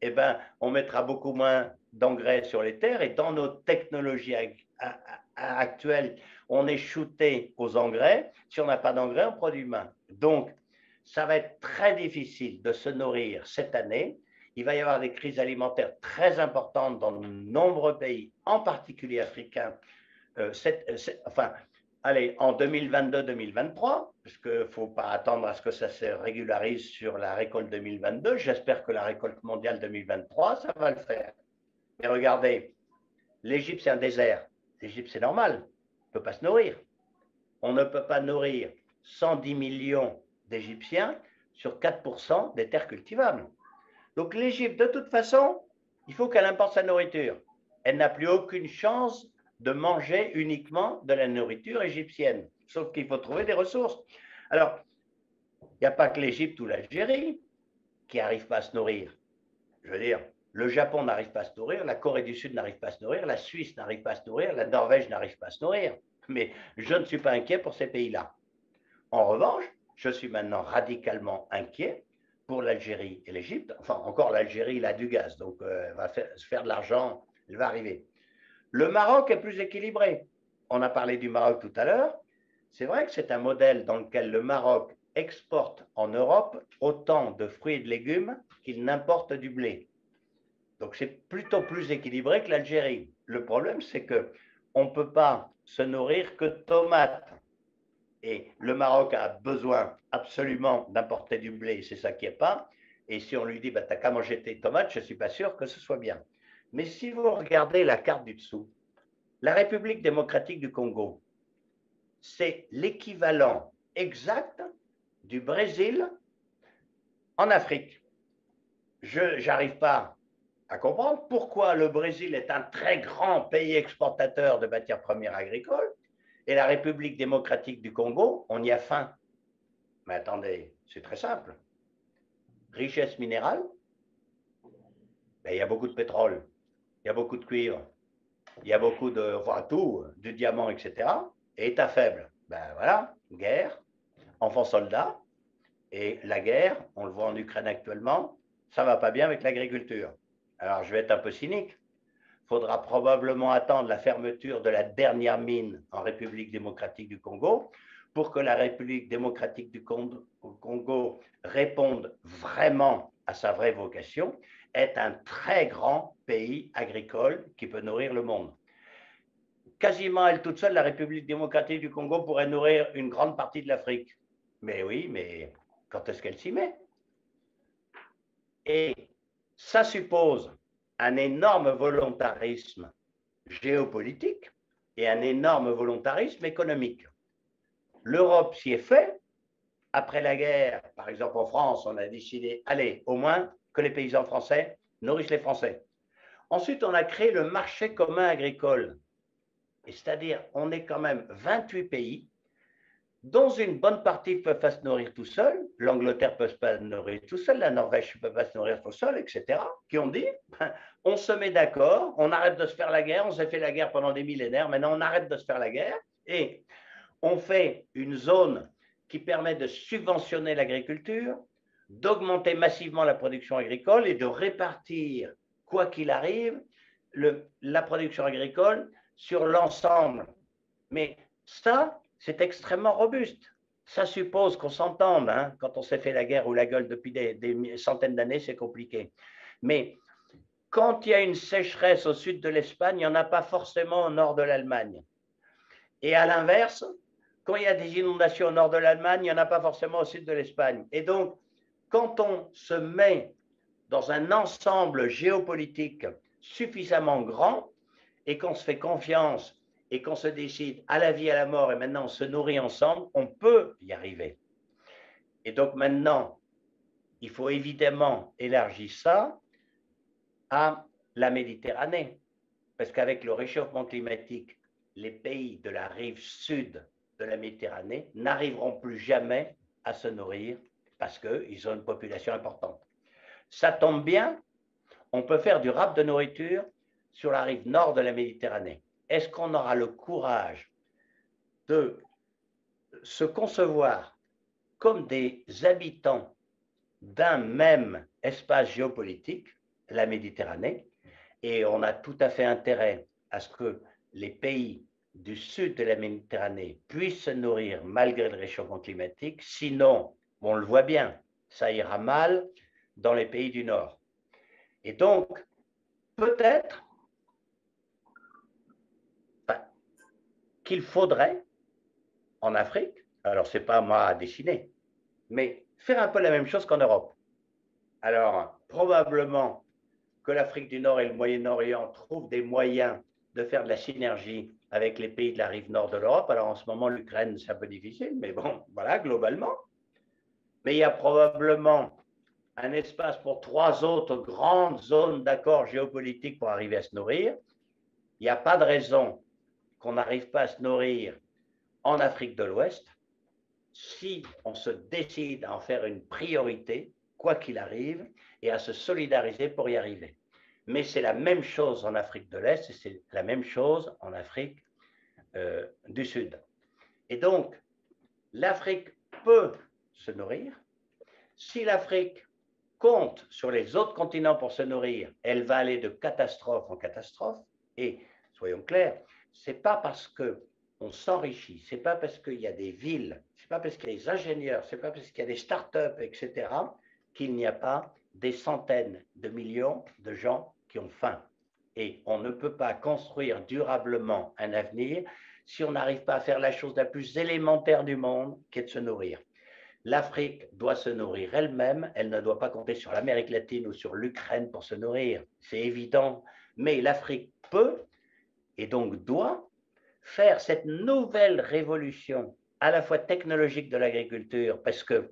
eh ben, on mettra beaucoup moins d'engrais sur les terres et dans nos technologies actuelles, on est shooté aux engrais. Si on n'a pas d'engrais, on produit moins. Donc, ça va être très difficile de se nourrir cette année. Il va y avoir des crises alimentaires très importantes dans de nombreux pays, en particulier africains. Euh, cette, cette, enfin, allez, en deux mille vingt-deux deux mille vingt-trois, parce qu'il ne faut pas attendre à ce que ça se régularise sur la récolte deux mille vingt-deux. J'espère que la récolte mondiale deux mille vingt-trois, ça va le faire. Mais regardez, l'Égypte, c'est un désert. L'Égypte, c'est normal. On ne peut pas se nourrir. On ne peut pas nourrir cent dix millions d'Égyptiens sur quatre pour cent des terres cultivables. Donc l'Égypte, de toute façon, il faut qu'elle importe sa nourriture. Elle n'a plus aucune chance de manger uniquement de la nourriture égyptienne, sauf qu'il faut trouver des ressources. Alors, il n'y a pas que l'Égypte ou l'Algérie qui n'arrivent pas à se nourrir. Je veux dire, le Japon n'arrive pas à se nourrir, la Corée du Sud n'arrive pas à se nourrir, la Suisse n'arrive pas à se nourrir, la Norvège n'arrive pas à se nourrir. Mais je ne suis pas inquiet pour ces pays-là. En revanche, je suis maintenant radicalement inquiet pour l'Algérie et l'Égypte. Enfin, encore l'Algérie, il a du gaz, donc euh, elle va faire, se faire de l'argent, elle va arriver. Le Maroc est plus équilibré. On a parlé du Maroc tout à l'heure. C'est vrai que c'est un modèle dans lequel le Maroc exporte en Europe autant de fruits et de légumes qu'il n'importe du blé. Donc c'est plutôt plus équilibré que l'Algérie. Le problème, c'est qu'on ne peut pas se nourrir que de tomates. Et le Maroc a besoin absolument d'importer du blé, c'est ça qui n'est pas. Et si on lui dit, bah, tu n'as qu'à manger tes tomates, je ne suis pas sûr que ce soit bien. Mais si vous regardez la carte du dessous, la République démocratique du Congo, c'est l'équivalent exact du Brésil en Afrique. Je n'arrive pas à comprendre pourquoi le Brésil est un très grand pays exportateur de matières premières agricoles et la République démocratique du Congo, on y a faim. Mais attendez, c'est très simple. Richesse minérale, ben, il y a beaucoup de pétrole, il y a beaucoup de cuivre, il y a beaucoup de, enfin tout, du diamant, et cetera. Et état faible, ben voilà, guerre, enfants soldats, et la guerre, on le voit en Ukraine actuellement, ça ne va pas bien avec l'agriculture. Alors je vais être un peu cynique, il faudra probablement attendre la fermeture de la dernière mine en République démocratique du Congo pour que la République démocratique du Congo réponde vraiment à sa vraie vocation, est un très grand pays agricole qui peut nourrir le monde. Quasiment elle toute seule, la République démocratique du Congo pourrait nourrir une grande partie de l'Afrique. Mais oui, mais quand est-ce qu'elle s'y met? Et ça suppose un énorme volontarisme géopolitique et un énorme volontarisme économique. L'Europe s'y est fait. Après la guerre, par exemple en France, on a décidé, allez, au moins que les paysans français nourrissent les Français. Ensuite, on a créé le marché commun agricole. C'est-à-dire, on est quand même vingt-huit pays, dont une bonne partie peuvent pas se nourrir tout seul, l'Angleterre ne peut pas se nourrir tout seul, la Norvège ne peut pas se nourrir tout seul, et cetera, qui ont dit, ben, on se met d'accord, on arrête de se faire la guerre, on s'est fait la guerre pendant des millénaires, maintenant on arrête de se faire la guerre, et on fait une zone qui permet de subventionner l'agriculture, d'augmenter massivement la production agricole et de répartir, quoi qu'il arrive, le, la production agricole sur l'ensemble. Mais ça, c'est extrêmement robuste. Ça suppose qu'on s'entende. Hein, quand on s'est fait la guerre ou la gueule depuis des, des centaines d'années, c'est compliqué. Mais quand il y a une sécheresse au sud de l'Espagne, il n'y en a pas forcément au nord de l'Allemagne. Et à l'inverse, quand il y a des inondations au nord de l'Allemagne, il n'y en a pas forcément au sud de l'Espagne. Et donc, quand on se met dans un ensemble géopolitique suffisamment grand et qu'on se fait confiance et qu'on se décide à la vie, à la mort, et maintenant on se nourrit ensemble, on peut y arriver. Et donc maintenant, il faut évidemment élargir ça à la Méditerranée, parce qu'avec le réchauffement climatique, les pays de la rive sud de la Méditerranée n'arriveront plus jamais à se nourrir parce qu'ils ont une population importante. Ça tombe bien, on peut faire du rap de nourriture sur la rive nord de la Méditerranée. Est-ce qu'on aura le courage de se concevoir comme des habitants d'un même espace géopolitique? la Méditerranée, et on a tout à fait intérêt à ce que les pays du sud de la Méditerranée puissent se nourrir malgré le réchauffement climatique, sinon, on le voit bien, ça ira mal dans les pays du Nord. Et donc, peut-être ben, qu'il faudrait, en Afrique, alors ce n'est pas moi à dessiner, mais faire un peu la même chose qu'en Europe. Alors, probablement que l'Afrique du Nord et le Moyen-Orient trouvent des moyens de faire de la synergie avec les pays de la rive nord de l'Europe. Alors, en ce moment, l'Ukraine, c'est un peu difficile, mais bon, voilà, globalement. Mais il y a probablement un espace pour trois autres grandes zones d'accord géopolitiques pour arriver à se nourrir. Il n'y a pas de raison qu'on n'arrive pas à se nourrir en Afrique de l'Ouest si on se décide à en faire une priorité, quoi qu'il arrive, et à se solidariser pour y arriver. Mais c'est la même chose en Afrique de l'Est et c'est la même chose en Afrique euh, du Sud. Et donc, l'Afrique peut se nourrir. Si l'Afrique compte sur les autres continents pour se nourrir, elle va aller de catastrophe en catastrophe. Et soyons clairs, ce n'est pas parce qu'on s'enrichit, ce n'est pas parce qu'il y a des villes, ce n'est pas parce qu'il y a des ingénieurs, ce n'est pas parce qu'il y a des start-up, et cetera, qu'il n'y a pas des centaines de millions de gens qui ont faim. Et on ne peut pas construire durablement un avenir si on n'arrive pas à faire la chose la plus élémentaire du monde, qui est de se nourrir. L'Afrique doit se nourrir elle-même, elle ne doit pas compter sur l'Amérique latine ou sur l'Ukraine pour se nourrir, c'est évident, mais l'Afrique peut et donc doit faire cette nouvelle révolution à la fois technologique de l'agriculture, parce que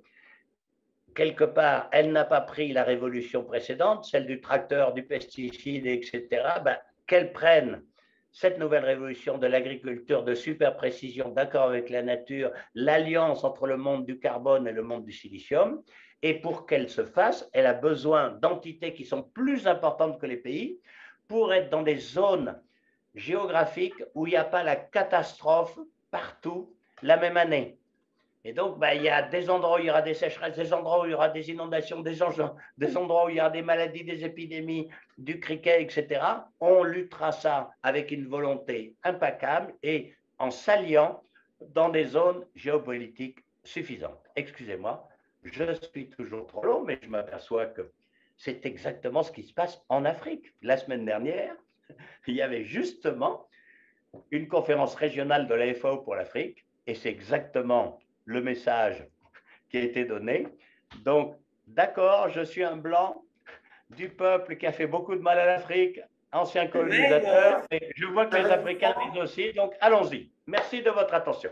quelque part, elle n'a pas pris la révolution précédente, celle du tracteur, du pesticide, et cetera, ben, qu'elle prenne cette nouvelle révolution de l'agriculture de super précision, d'accord avec la nature, l'alliance entre le monde du carbone et le monde du silicium, et pour qu'elle se fasse, elle a besoin d'entités qui sont plus importantes que les pays pour être dans des zones géographiques où il n'y a pas la catastrophe partout la même année. Et donc, ben, il y a des endroits où il y aura des sécheresses, des endroits où il y aura des inondations, des, des endroits où il y aura des maladies, des épidémies, du criquet, et cetera. On luttera ça avec une volonté impeccable et en s'alliant dans des zones géopolitiques suffisantes. Excusez-moi, je suis toujours trop long, mais je m'aperçois que c'est exactement ce qui se passe en Afrique. La semaine dernière, il y avait justement une conférence régionale de la F A O pour l'Afrique et c'est exactement le message qui a été donné. Donc, d'accord, je suis un blanc du peuple qui a fait beaucoup de mal à l'Afrique, ancien colonisateur, et je vois que les Africains disent aussi, donc allons-y. Merci de votre attention.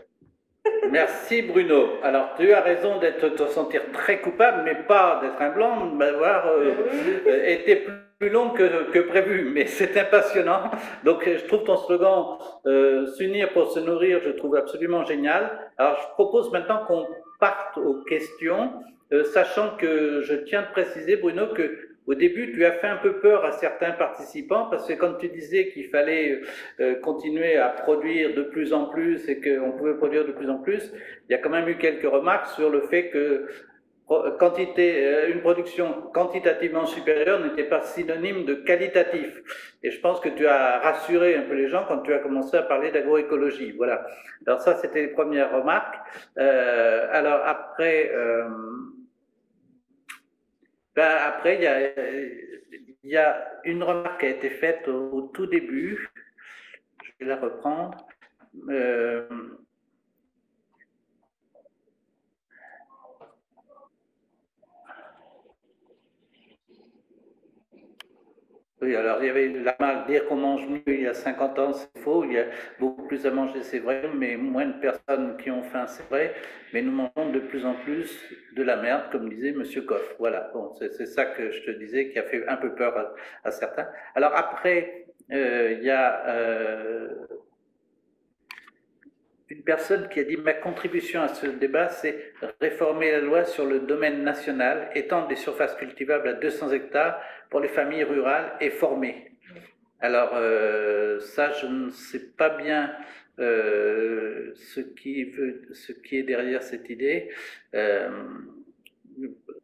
Merci Bruno. Alors tu as raison d'être te sentir très coupable, mais pas d'être un blanc, d'avoir euh, été plus plus long que, que prévu, mais c'était passionnant. Donc je trouve ton slogan euh, s'unir pour se nourrir, je trouve absolument génial. Alors je propose maintenant qu'on parte aux questions, euh, sachant que je tiens à te préciser, Bruno, que au début tu as fait un peu peur à certains participants, parce que quand tu disais qu'il fallait euh, continuer à produire de plus en plus et qu'on pouvait produire de plus en plus, il y a quand même eu quelques remarques sur le fait que quantité, une production quantitativement supérieure n'était pas synonyme de qualitatif. Et je pense que tu as rassuré un peu les gens quand tu as commencé à parler d'agroécologie. Voilà. Alors ça, c'était les premières remarques. Euh, alors après, euh, ben après, il y a, il y a une remarque qui a été faite au, au tout début. Je vais la reprendre. Euh, Oui, alors il y avait la marque dire qu'on mange mieux il y a cinquante ans, c'est faux. Il y a beaucoup plus à manger, c'est vrai, mais moins de personnes qui ont faim, c'est vrai. Mais nous mangeons de plus en plus de la merde, comme disait Monsieur Coff. Voilà, bon, c'est ça que je te disais qui a fait un peu peur à, à certains. Alors après, euh, il y a euh, une personne qui a dit ma contribution à ce débat, c'est réformer la loi sur le domaine national, étendre des surfaces cultivables à deux cents hectares pour les familles rurales et formées. Alors euh, ça, je ne sais pas bien euh, ce, qui veut, ce qui est derrière cette idée. Euh,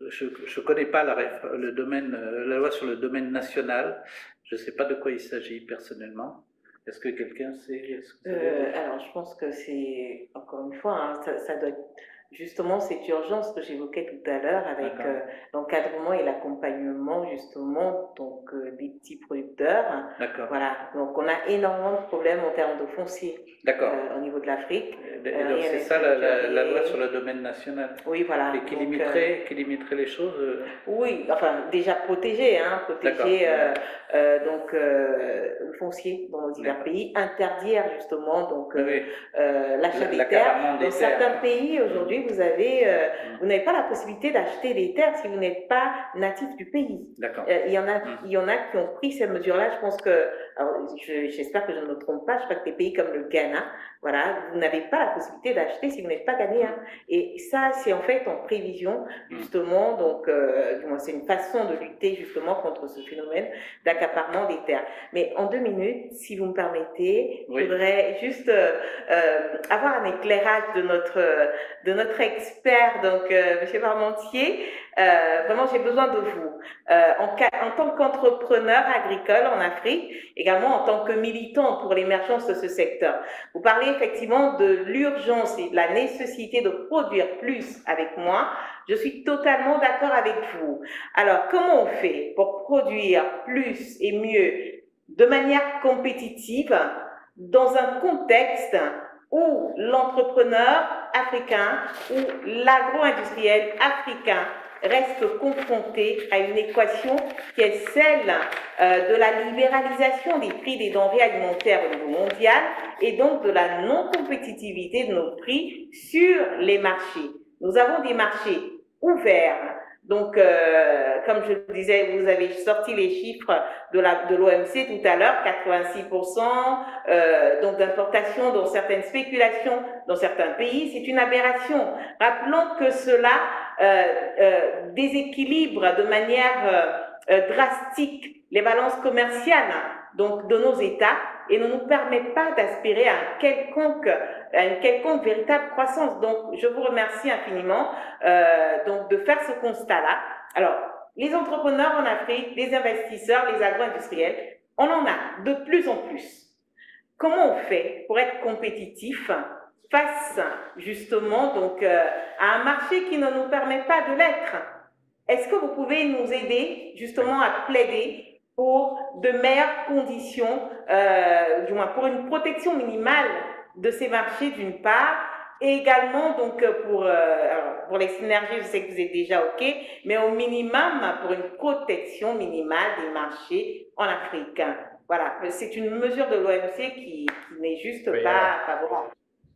je ne connais pas la, le domaine, la loi sur le domaine national. Je ne sais pas de quoi il s'agit personnellement. Est-ce que quelqu'un sait que euh, Alors, je pense que c'est, encore une fois, hein, ça, ça doit être justement cette urgence que j'évoquais tout à l'heure avec euh, l'encadrement et l'accompagnement justement donc euh, des petits producteurs. D'accord. Voilà. Donc, on a énormément de problèmes en termes de foncier euh, au niveau de l'Afrique. Euh, c'est ça la, la, la loi sur le domaine national. Oui, voilà. Et qui donc, limiterait, euh, qui limiterait les choses. Euh... Oui, enfin déjà protéger, hein, protéger euh, euh, donc euh, le foncier dans nos divers pays, interdire justement donc euh, oui. euh, l'achat des terres. Dans des certains terres. pays aujourd'hui, vous avez, euh, mmh. vous n'avez pas la possibilité d'acheter des terres si vous n'êtes pas natif du pays. D'accord. Euh, il y en a, mmh. il y en a qui ont pris ces mesures-là. Je pense que, j'espère je, que je ne me trompe pas. Je crois que des pays comme le Ghana, voilà, vous n'avez pas la possibilité d'acheter si vous n'êtes pas ghanéen. Mmh. Et ça, c'est en fait en prévision justement. Mmh. Donc, euh, c'est une façon de lutter justement contre ce phénomène d'accaparement des terres. Mais en deux minutes, si vous me permettez, oui. je voudrais juste euh, euh, avoir un éclairage de notre, de notre expert, donc euh, M. Parmentier. Euh, vraiment, j'ai besoin de vous. Euh, en, en tant qu'entrepreneur agricole en Afrique, également en tant que militant pour l'émergence de ce secteur, vous parlez effectivement de l'urgence et de la nécessité de produire plus avec moins. Je suis totalement d'accord avec vous. Alors, comment on fait pour produire plus et mieux de manière compétitive dans un contexte où l'entrepreneur africain ou l'agro-industriel africain reste confronté à une équation qui est celle euh, de la libéralisation des prix des denrées alimentaires au niveau mondial et donc de la non-compétitivité de nos prix sur les marchés. Nous avons des marchés ouverts. Donc, euh, comme je le disais, vous avez sorti les chiffres de la de l'O M C tout à l'heure, quatre-vingt-six pour cent euh, donc d'importation dans certaines spéculations dans certains pays, c'est une aberration. Rappelons que cela euh, euh, déséquilibre de manière euh, euh, drastique les balances commerciales donc de nos États et ne nous permet pas d'aspirer à un quelconque à une quelconque véritable croissance. Donc, je vous remercie infiniment euh, donc de faire ce constat-là. Alors, les entrepreneurs en Afrique, les investisseurs, les agro-industriels, on en a de plus en plus. Comment on fait pour être compétitif face justement donc euh, à un marché qui ne nous permet pas de l'être? Est-ce que vous pouvez nous aider justement à plaider pour de meilleures conditions, euh, du moins pour une protection minimale de ces marchés d'une part, et également donc pour, euh, pour les synergies, je sais que vous êtes déjà OK, mais au minimum pour une protection minimale des marchés en Afrique. Voilà, c'est une mesure de l'O M C qui, qui n'est juste oui, pas alors, favorable.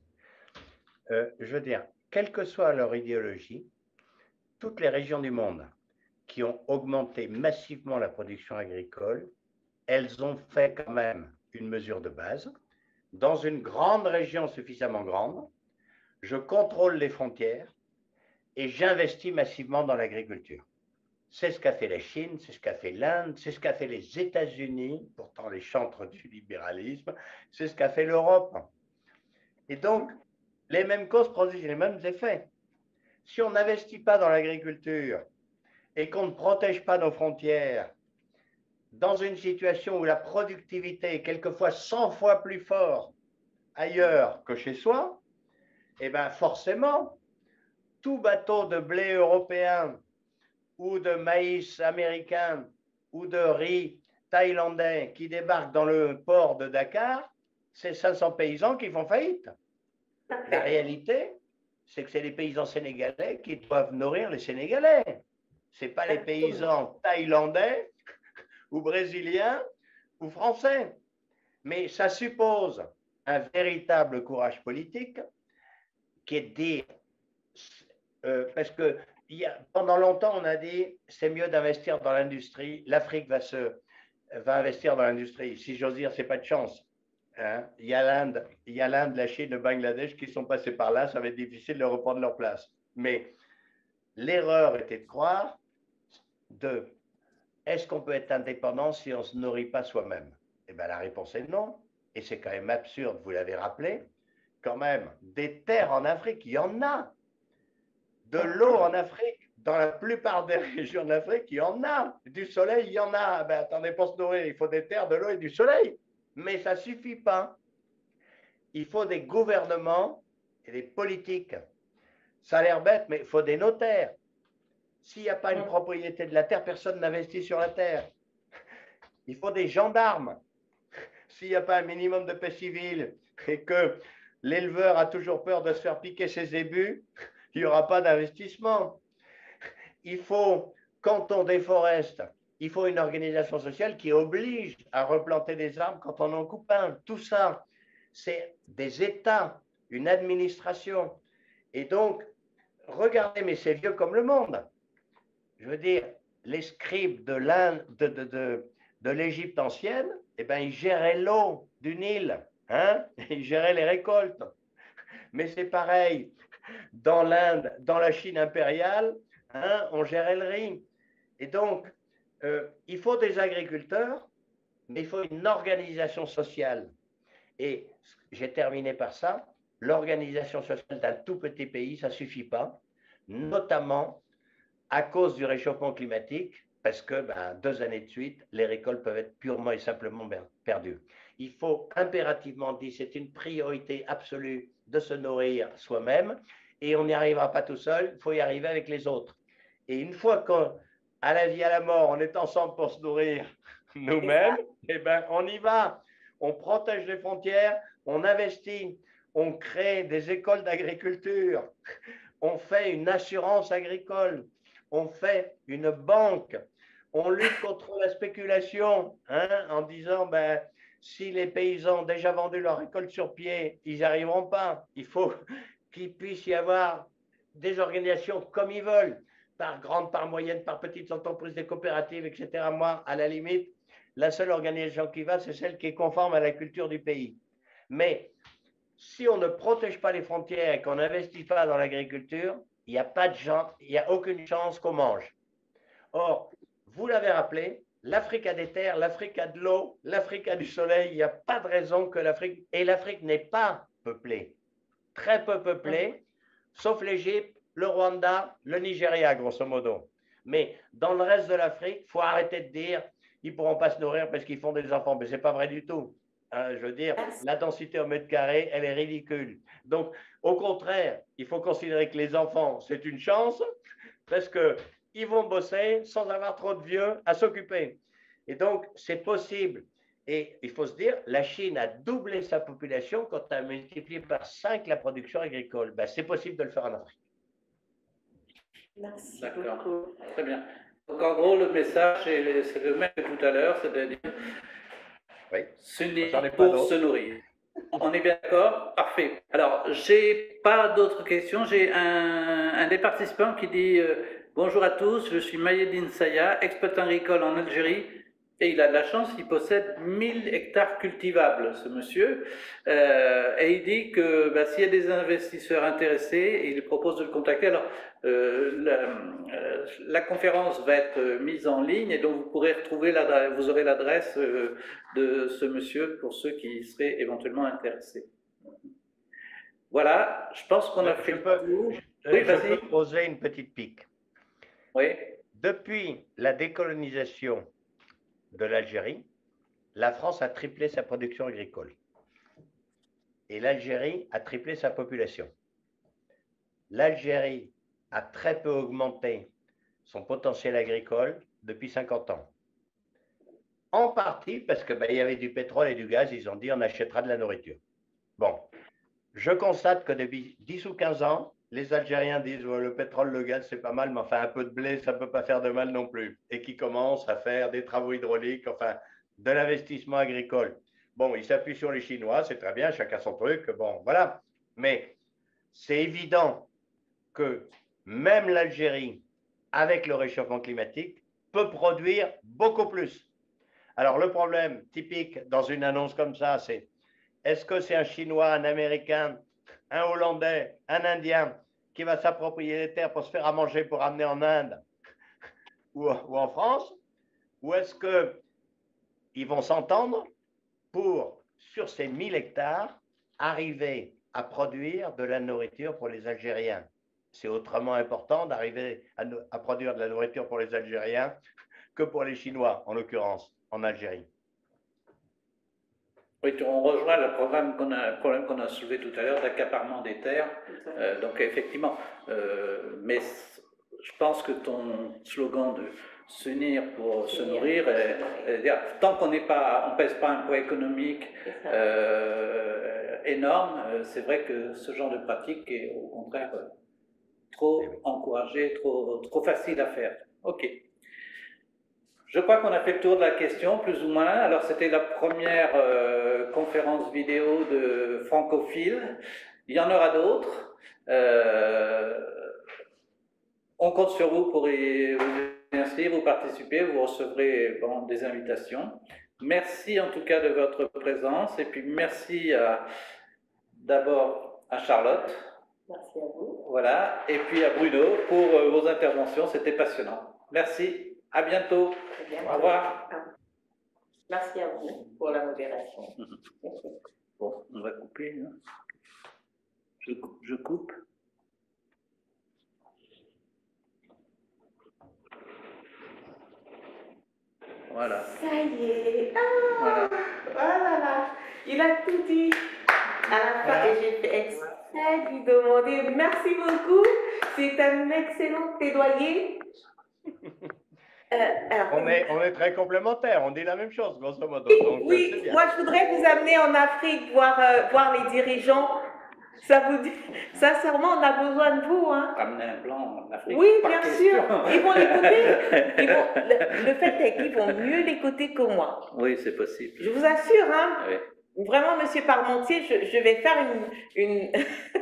Euh, je veux dire, quelle que soit leur idéologie, toutes les régions du monde qui ont augmenté massivement la production agricole, elles ont fait quand même une mesure de base. Dans une grande région suffisamment grande, je contrôle les frontières et j'investis massivement dans l'agriculture. C'est ce qu'a fait la Chine, c'est ce qu'a fait l'Inde, c'est ce qu'a fait les États-Unis, pourtant les chantres du libéralisme, c'est ce qu'a fait l'Europe. Et donc, les mêmes causes produisent les mêmes effets. Si on n'investit pas dans l'agriculture et qu'on ne protège pas nos frontières, dans une situation où la productivité est quelquefois cent fois plus forte ailleurs que chez soi, eh bien forcément, tout bateau de blé européen ou de maïs américain ou de riz thaïlandais qui débarque dans le port de Dakar, c'est cinq cents paysans qui font faillite. La réalité, c'est que c'est les paysans sénégalais qui doivent nourrir les Sénégalais. Ce n'est pas les paysans thaïlandais ou brésiliens ou français. Mais ça suppose un véritable courage politique qui est de dire, euh, parce que il y a, pendant longtemps on a dit c'est mieux d'investir dans l'industrie, l'Afrique va, se, va investir dans l'industrie. Si j'ose dire, c'est pas de chance. Hein. Il y a l'Inde, il y a l'Inde, la Chine, le Bangladesh qui sont passés par là, ça va être difficile de reprendre leur place. Mais l'erreur était de croire de est-ce qu'on peut être indépendant si on ne se nourrit pas soi-même? Eh bien, la réponse est non. Et c'est quand même absurde, vous l'avez rappelé, quand même, des terres en Afrique, il y en a. De l'eau en Afrique, dans la plupart des régions d'Afrique, il y en a. Du soleil, il y en a. Ben, attendez, pour se nourrir, il faut des terres, de l'eau et du soleil. Mais ça ne suffit pas. Il faut des gouvernements et des politiques. Ça a l'air bête, mais il faut des notaires. S'il n'y a pas une propriété de la terre, personne n'investit sur la terre. Il faut des gendarmes. S'il n'y a pas un minimum de paix civile et que l'éleveur a toujours peur de se faire piquer ses zébus, il n'y aura pas d'investissement. Il faut, quand on déforeste, il faut une organisation sociale qui oblige à replanter des arbres quand on en coupe un. Tout ça, c'est des États, une administration. Et donc, regardez, mais c'est vieux comme le monde. Je veux dire, les scribes de l'Inde, de, de, de, de l'Égypte ancienne, eh ben, ils géraient l'eau du Nil, hein? Ils géraient les récoltes. Mais c'est pareil, dans l'Inde, dans la Chine impériale, hein, on gérait le riz. Et donc, euh, il faut des agriculteurs, mais il faut une organisation sociale. Et j'ai terminé par ça, l'organisation sociale d'un tout petit pays, ça ne suffit pas, notamment à cause du réchauffement climatique, parce que ben, deux années de suite, les récoltes peuvent être purement et simplement perdues. Il faut impérativement dire, c'est une priorité absolue de se nourrir soi-même, et on n'y arrivera pas tout seul, il faut y arriver avec les autres. Et une fois qu'à la vie, à la mort, on est ensemble pour se nourrir nous-mêmes, eh ben, on y va. On protège les frontières, on investit, on crée des écoles d'agriculture, on fait une assurance agricole, on fait une banque, on lutte contre la spéculation, hein, en disant, ben, si les paysans ont déjà vendu leur récolte sur pied, ils n'y arriveront pas. Il faut qu'il puisse y avoir des organisations comme ils veulent, par grande, par moyenne, par petites entreprises, des coopératives, et cetera. Moi, à la limite, la seule organisation qui va, c'est celle qui est conforme à la culture du pays. Mais si on ne protège pas les frontières et qu'on n'investit pas dans l'agriculture, il n'y a pas de gens, il n'y a aucune chance qu'on mange. Or, vous l'avez rappelé, l'Afrique a des terres, l'Afrique a de l'eau, l'Afrique a du soleil, il n'y a pas de raison que l'Afrique... Et l'Afrique n'est pas peuplée, très peu peuplée, sauf l'Égypte, le Rwanda, le Nigeria, grosso modo. Mais dans le reste de l'Afrique, il faut arrêter de dire ils ne pourront pas se nourrir parce qu'ils font des enfants. Mais ce n'est pas vrai du tout. Hein, je veux dire, la densité au mètre carré, elle est ridicule. Donc, au contraire, il faut considérer que les enfants, c'est une chance parce qu'ils vont bosser sans avoir trop de vieux à s'occuper. Et donc, c'est possible. Et il faut se dire, la Chine a doublé sa population quand elle a multiplié par cinq la production agricole. Ben, c'est possible de le faire en Afrique. Merci. D'accord, très bien. Donc en gros, le message, c'est le même que tout à l'heure, c'est-à-dire oui. s'unir pour se nourrir. On est bien d'accord? Parfait. Alors, j'ai pas d'autres questions. J'ai un, un des participants qui dit euh, bonjour à tous, je suis Mayedine Saya, exploitant agricole en Algérie. Et il a de la chance, il possède mille hectares cultivables, ce monsieur. Euh, et il dit que bah, s'il y a des investisseurs intéressés, il propose de le contacter. Alors, euh, la, euh, la conférence va être mise en ligne et donc vous pourrez retrouver l'adresse, vous aurez l'adresse euh, de ce monsieur pour ceux qui seraient éventuellement intéressés. Voilà, je pense qu'on a fait le tour. Je, oui, je peux poser une petite pique. Oui. Depuis la décolonisation de l'Algérie, la France a triplé sa production agricole. Et l'Algérie a triplé sa population. L'Algérie a très peu augmenté son potentiel agricole depuis cinquante ans. En partie parce que ben, il y avait du pétrole et du gaz, ils ont dit on achètera de la nourriture. Bon, je constate que depuis dix ou quinze ans, les Algériens disent oh, le pétrole, le gaz, c'est pas mal, mais enfin un peu de blé, ça ne peut pas faire de mal non plus. Et qui commencent à faire des travaux hydrauliques, enfin de l'investissement agricole. Bon, ils s'appuient sur les Chinois, c'est très bien, chacun son truc, bon, voilà. Mais c'est évident que même l'Algérie, avec le réchauffement climatique, peut produire beaucoup plus. Alors le problème typique dans une annonce comme ça, c'est est-ce que c'est un Chinois, un Américain, un Hollandais, un Indien qui va s'approprier les terres pour se faire à manger pour amener en Inde ou, ou en France? Ou est-ce qu'ils vont s'entendre pour, sur ces mille hectares, arriver à produire de la nourriture pour les Algériens? c'est autrement important d'arriver à, à produire de la nourriture pour les Algériens que pour les Chinois, en l'occurrence, en Algérie. Oui, on rejoint le problème qu'on a, problème qu'on a soulevé tout à l'heure d'accaparement des terres. Euh, donc effectivement, euh, mais je pense que ton slogan de s'unir pour se nourrir, est, est, est, tant qu'on n'est pas, on pèse pas un poids économique euh, énorme, c'est vrai que ce genre de pratique est au contraire trop encouragé, trop, trop facile à faire. Ok. Je crois qu'on a fait le tour de la question, plus ou moins. Alors, c'était la première euh, conférence vidéo de Francophile. Il y en aura d'autres. Euh, on compte sur vous pour y, vous inscrire, vous participer. Vous recevrez bon, des invitations. Merci en tout cas de votre présence. Et puis, merci d'abord à Charlotte. Merci à vous. Voilà. Et puis à Bruno pour euh, vos interventions. C'était passionnant. Merci. À bientôt. Bien, au revoir. Merci à vous pour la modération. Bon, on va couper. Hein. Je, je coupe. Voilà. Ça y est. Ah, voilà. Oh là là. Il a tout dit. À la fin, voilà. Et j'ai fait exprès de lui demander merci beaucoup. C'est un excellent plaidoyer. Euh, alors, on, est, on est très complémentaires, on dit la même chose, grosso modo. Oui, donc, oui. Moi je voudrais vous amener en Afrique, voir, euh, voir les dirigeants. Ça vous dit, sincèrement, on a besoin de vous. Hein. Amener un plan en Afrique. Oui, bien sûr. Ils vont l'écouter. Le, le fait est qu'ils vont mieux l'écouter que moi. Oui, c'est possible. Je vous assure, hein. Oui. Vraiment, Monsieur Parmentier, je, je vais faire une... une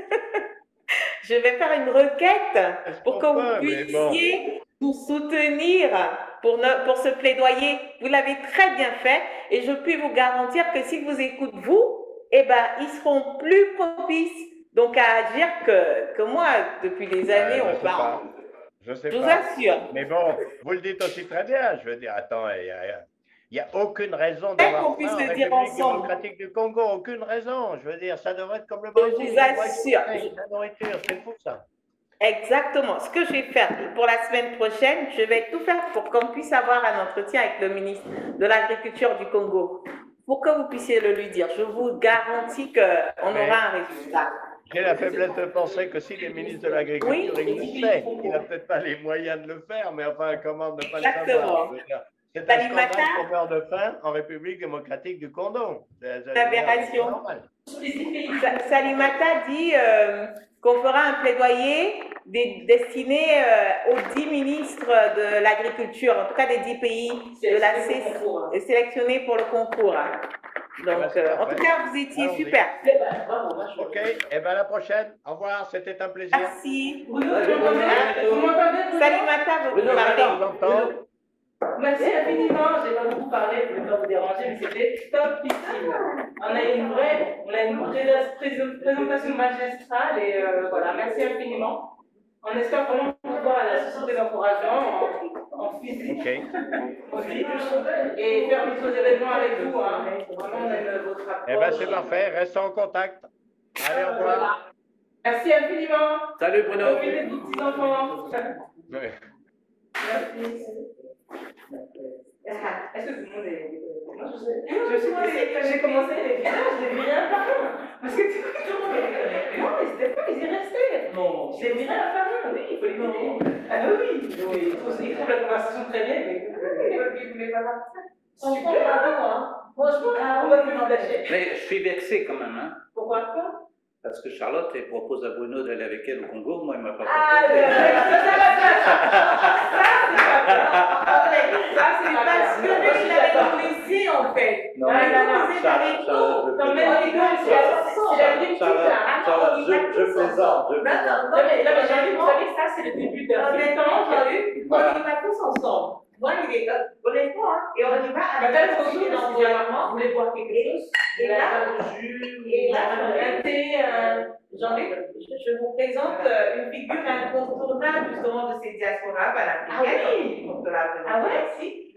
je vais faire une requête pour que vous puissiez bon. nous soutenir pour, ne, pour ce plaidoyer. Vous l'avez très bien fait et je puis vous garantir que s'ils vous écoutent, vous, eh ben, ils seront plus propices donc à agir que, que moi. Depuis des années, euh, on parle. Pas. Je sais je vous pas. assure. Mais bon, vous le dites aussi très bien. Je veux dire, attends, il y a... Il n'y a aucune raison d'avoir faim en République démocratique du Congo, aucune raison. Je veux dire, ça devrait être comme le Brésil. Je vous assure. La nourriture, c'est fou ça. Exactement. Ce que je vais faire pour la semaine prochaine, je vais tout faire pour qu'on puisse avoir un entretien avec le ministre de l'Agriculture du Congo, pour que vous puissiez le lui dire. Je vous garantis qu'on aura un résultat. J'ai la faiblesse de penser que si les ministres de l'Agriculture, oui, il le sait, il n'a peut-être pas les moyens de le faire, mais enfin, comment ne pas Exactement. le savoir? C'est un scandale qu'on meurt de faim en République démocratique du Congo. L'aberration. Salimata dit euh, qu'on fera un plaidoyer des, destiné euh, aux dix ministres de l'agriculture, en tout cas des dix pays de la C C, sélectionnés pour le concours. Donc, euh, en tout cas, vous étiez super. Ok, et eh bien à la prochaine. Au revoir, c'était un plaisir. Merci. Vous m'entendez? Salimata, vous parlez. Merci infiniment, je n'ai pas beaucoup parlé, je ne voulais pas vous déranger, mais c'était topissime. On a une vraie, on a une présentation magistrale et euh, voilà, merci infiniment. On espère vraiment pouvoir à la société d'encouragement en, en physique okay. aussi et faire d'autres événements avec vous. Hein. Vraiment, on aime votre approche. Eh bien, c'est parfait, restons en contact. Allez, au revoir. Voilà. Merci infiniment. Salut Bruno. Profitez de vos petits-enfants. Oui. Merci. Est-ce que tout le monde est... Moi, je sais. Je suis quand j'ai commencé les vidéos, je les virais à la fin. Parce que tout le monde est... Non, mais c'était pas, ils y restaient. Non. Je les virais à la fin. Oui, il faut les virer. Ah oui, oui. Ils trouvent la conversation très bien, mais ils voulaient pas partir. Super, pardon, hein. Franchement, on va plus me lâcher. Mais je suis vexé quand même, hein. Pourquoi? Parce que Charlotte, elle propose à Bruno d'aller avec elle au Congo, moi, elle m'a pas proposé. Ah, le... ça, c'est parce que lui, il avait policier, en fait. Non, non, non, non, Charlotte, Charlotte, non, mais on rigole, c'est Charlotte, je plaisante, je plaisante. Non, mais Jean-Luc, vous savez, ça, c'est le début d'un temps, Jean-Luc. On y va tous ensemble. Moi, il est honnêtement, hein, et on y va avec la société d'environnement. Vous voulez boire quelque chose? Et là, un jus, un thé, Jean-Luc, je vous présente une figure incontournable justement de ces diasporas panafricaines. Ah oui. Ah ouais? Ici.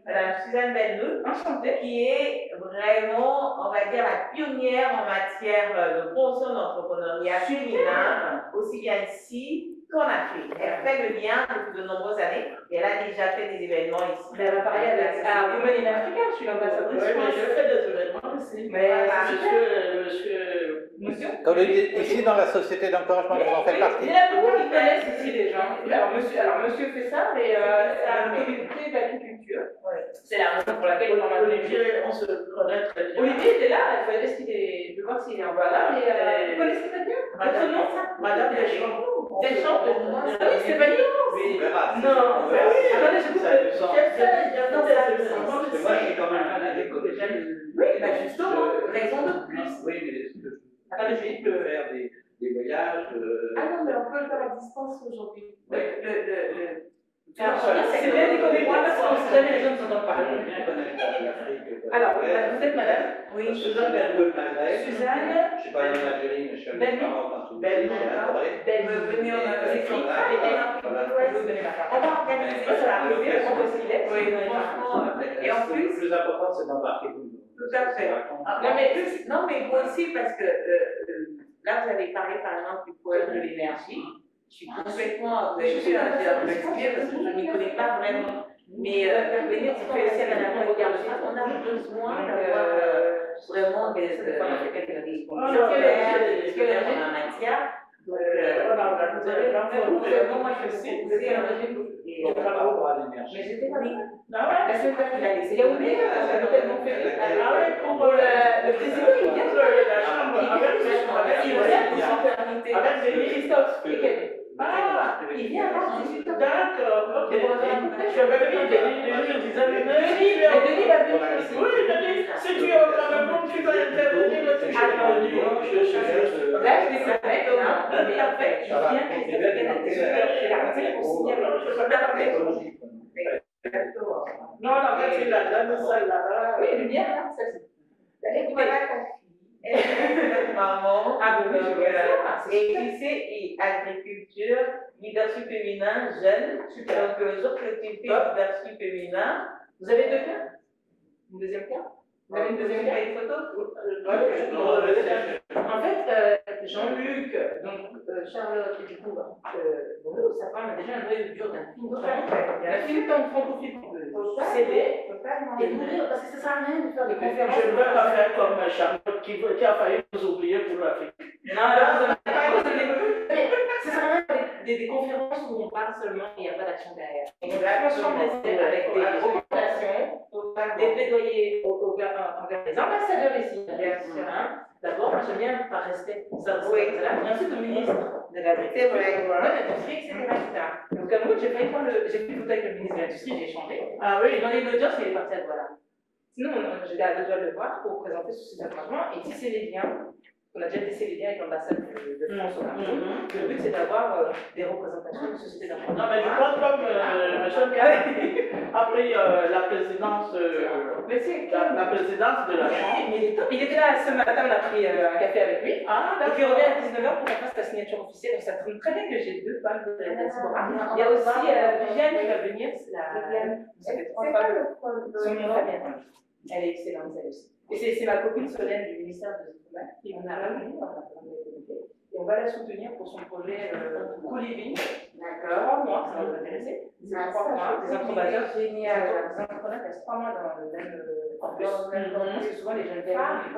Madame Suzanne Benloud, Enchantée. qui est vraiment, on va dire, la pionnière en matière de promotion d'entrepreneuriat féminin, aussi bien ici qu'en Afrique. Elle fait le lien depuis de nombreuses années et elle a déjà fait des événements ici. Elle va parler avec à Women in Africa, je suis l'ambassadrice. Oui, mais je fais des événements aussi. Mais Monsieur, monsieur, monsieur. Comme vous dites, ici dans la société d'encouragement, vous en faites partie. Il y en a beaucoup qui connaissent ici les gens. Alors monsieur, alors monsieur fait ça, mais euh, la communauté d'agriculture. C'est la raison pour laquelle il en a Olivier, on se connaît très bien. Olivier était là, il fallait qu'il est. Je vais voir s'il est en bas là. Mais euh, vous connaissez très bien. Votre nom, ça Madame Deschamps. Deschamps, pour moi. Ah oui, Stéphanie. Oui, non. Oui, oui. Attendez, je vous J'ai fait, il y a Non, des ça- événements. Moi, je suis quand même un adéco déjà. Oui, bah justement, raison de plus. Oui, mais je Attendez, je vais peux faire des, des voyages. euh, Ah non, mais on peut le faire à distance aujourd'hui. Le, le, le, le... Alors, c'est bien déconnecté parce qu'on ne sait jamais les gens nous entendent parler. bien connaître l'Afrique. Alors, vous êtes madame? Oui, Suzanne Benloud Maghreb. Suzanne. Je ne suis pas allé en Algérie, mais je suis allé Benloud. au Maroc en Tunisie, Benloud. j'ai adoré. Belle, venez en Afrique. Je vais vous donner ma on carte. va organiser ça à l'arrivée, on peut s'y laisser. Oui, Franchement, Mais et en le plus, plus important, c'est d'embarquer vous. Tout à fait. Non, mais, plus- non, mais moi aussi, parce que euh, euh, là, vous avez parlé par exemple du poème de l'énergie. Je suis complètement, je suis un peu expliquer parce que je ne m'y connais pas vraiment. Mais euh, venir pour faire aussi à la regarde, on a besoin d'avoir euh, vraiment des des en matière. Donc, euh, vraiment, moi, je suis proposée un régime. Et Par rapport à mais l'énergie. j'étais pas bien. Ah ouais? La semaine dernière, il a laissé. Il y a oublié, ça nous fait donc faire. Ah ouais, pour Pour le, le le président, il vient. la chambre, avec, Il vient avec, pour s'en permettre. avec des Christophe. Et Kevin. Ah, Il vient là, dix-huit heures. d'accord, ok. Je vais venir, Denis, Denis, je disais, mais Denis, Denis, mais Denis va venir aussi. oui, Denis, si tu es au Cameroun, tu dois intervenir aussi. Je suis venu, je suis venu. Là, je vais s'arrêter, hein. Mais en fait, il vient, Christophe, il vient chez la recette pour signaler. Non, la fait, il a donné celle-là. Oui, lumière, là, celle-ci. Écoutez. Elle est notre maman. Ah, ben oui, je vois ça. C'est super. Épicée et agriculture, leadership féminin, jeune. Donc, le jour que tu fais leadership féminin, Vous avez deux cas? Une deuxième cas? Vous avez une deuxième cas? une photo? En fait, euh, Jean-Luc, donc euh, Charlotte, et du coup, euh, Bruno, sa femme a déjà un noyau dur d'un film. Un film tant francophile qu'on peut céder et nourrir, parce que ça sert à rien de faire des conférences. Je ne veux pas faire comme Charlotte qui, qui a failli nous oublier pour l'Afrique. Non, alors, vous avez pas mais ça sert à rien de faire des, des conférences où on parle seulement et il n'y a pas d'action derrière. On ensemble les avec des recommandations, des plaidoyers envers les ambassadeurs ici. D'abord, moi j'aime bien par respect, ça oui. Et ensuite le ministre de l'Agriculture, de l'Industrie, et cetera. Au Cameroun, j'ai failli prendre le. J'ai fait tout avec le ministre de l'Industrie, j'ai échangé. Ah Et oui. dans les audiences, il est parti à voilà. Sinon, j'étais à deux doigts de le voir pour présenter ce site d'engagement et tisser les liens. On a déjà tissé les liens avec l'ambassade de, de France au Cameroun. Le but, c'est d'avoir euh, des représentations de sociétés d'engagement. Non, mais je pense comme euh, M. Gay a pris euh, la présidence, euh, Mais c'est la, la présidence de la Chambre. Mais il est top. Il était là ce matin, on a pris euh, un café avec lui. Ah, Donc il revient à dix-neuf heures pour qu'on fasse la signature officielle. Donc ça tombe très bien que j'ai deux femmes de la diaspora. Il y a aussi euh, Viviane qui va venir. C'est la. Ça fait trois femmes. Son nom va bien. Elle est excellente, elle aussi. Et c'est ma copine Solène du ministère de l'Outre-mer qui nous a réunis dans la commune des comités. Et on va la soutenir pour son projet euh, co-living. D'accord. Trois mois, ça va vous intéresser. C'est trois mois. Des entrepreneurs génial. Des entrepreneurs restent trois mois dans le même campus. Parce que souvent les jeunes femmes.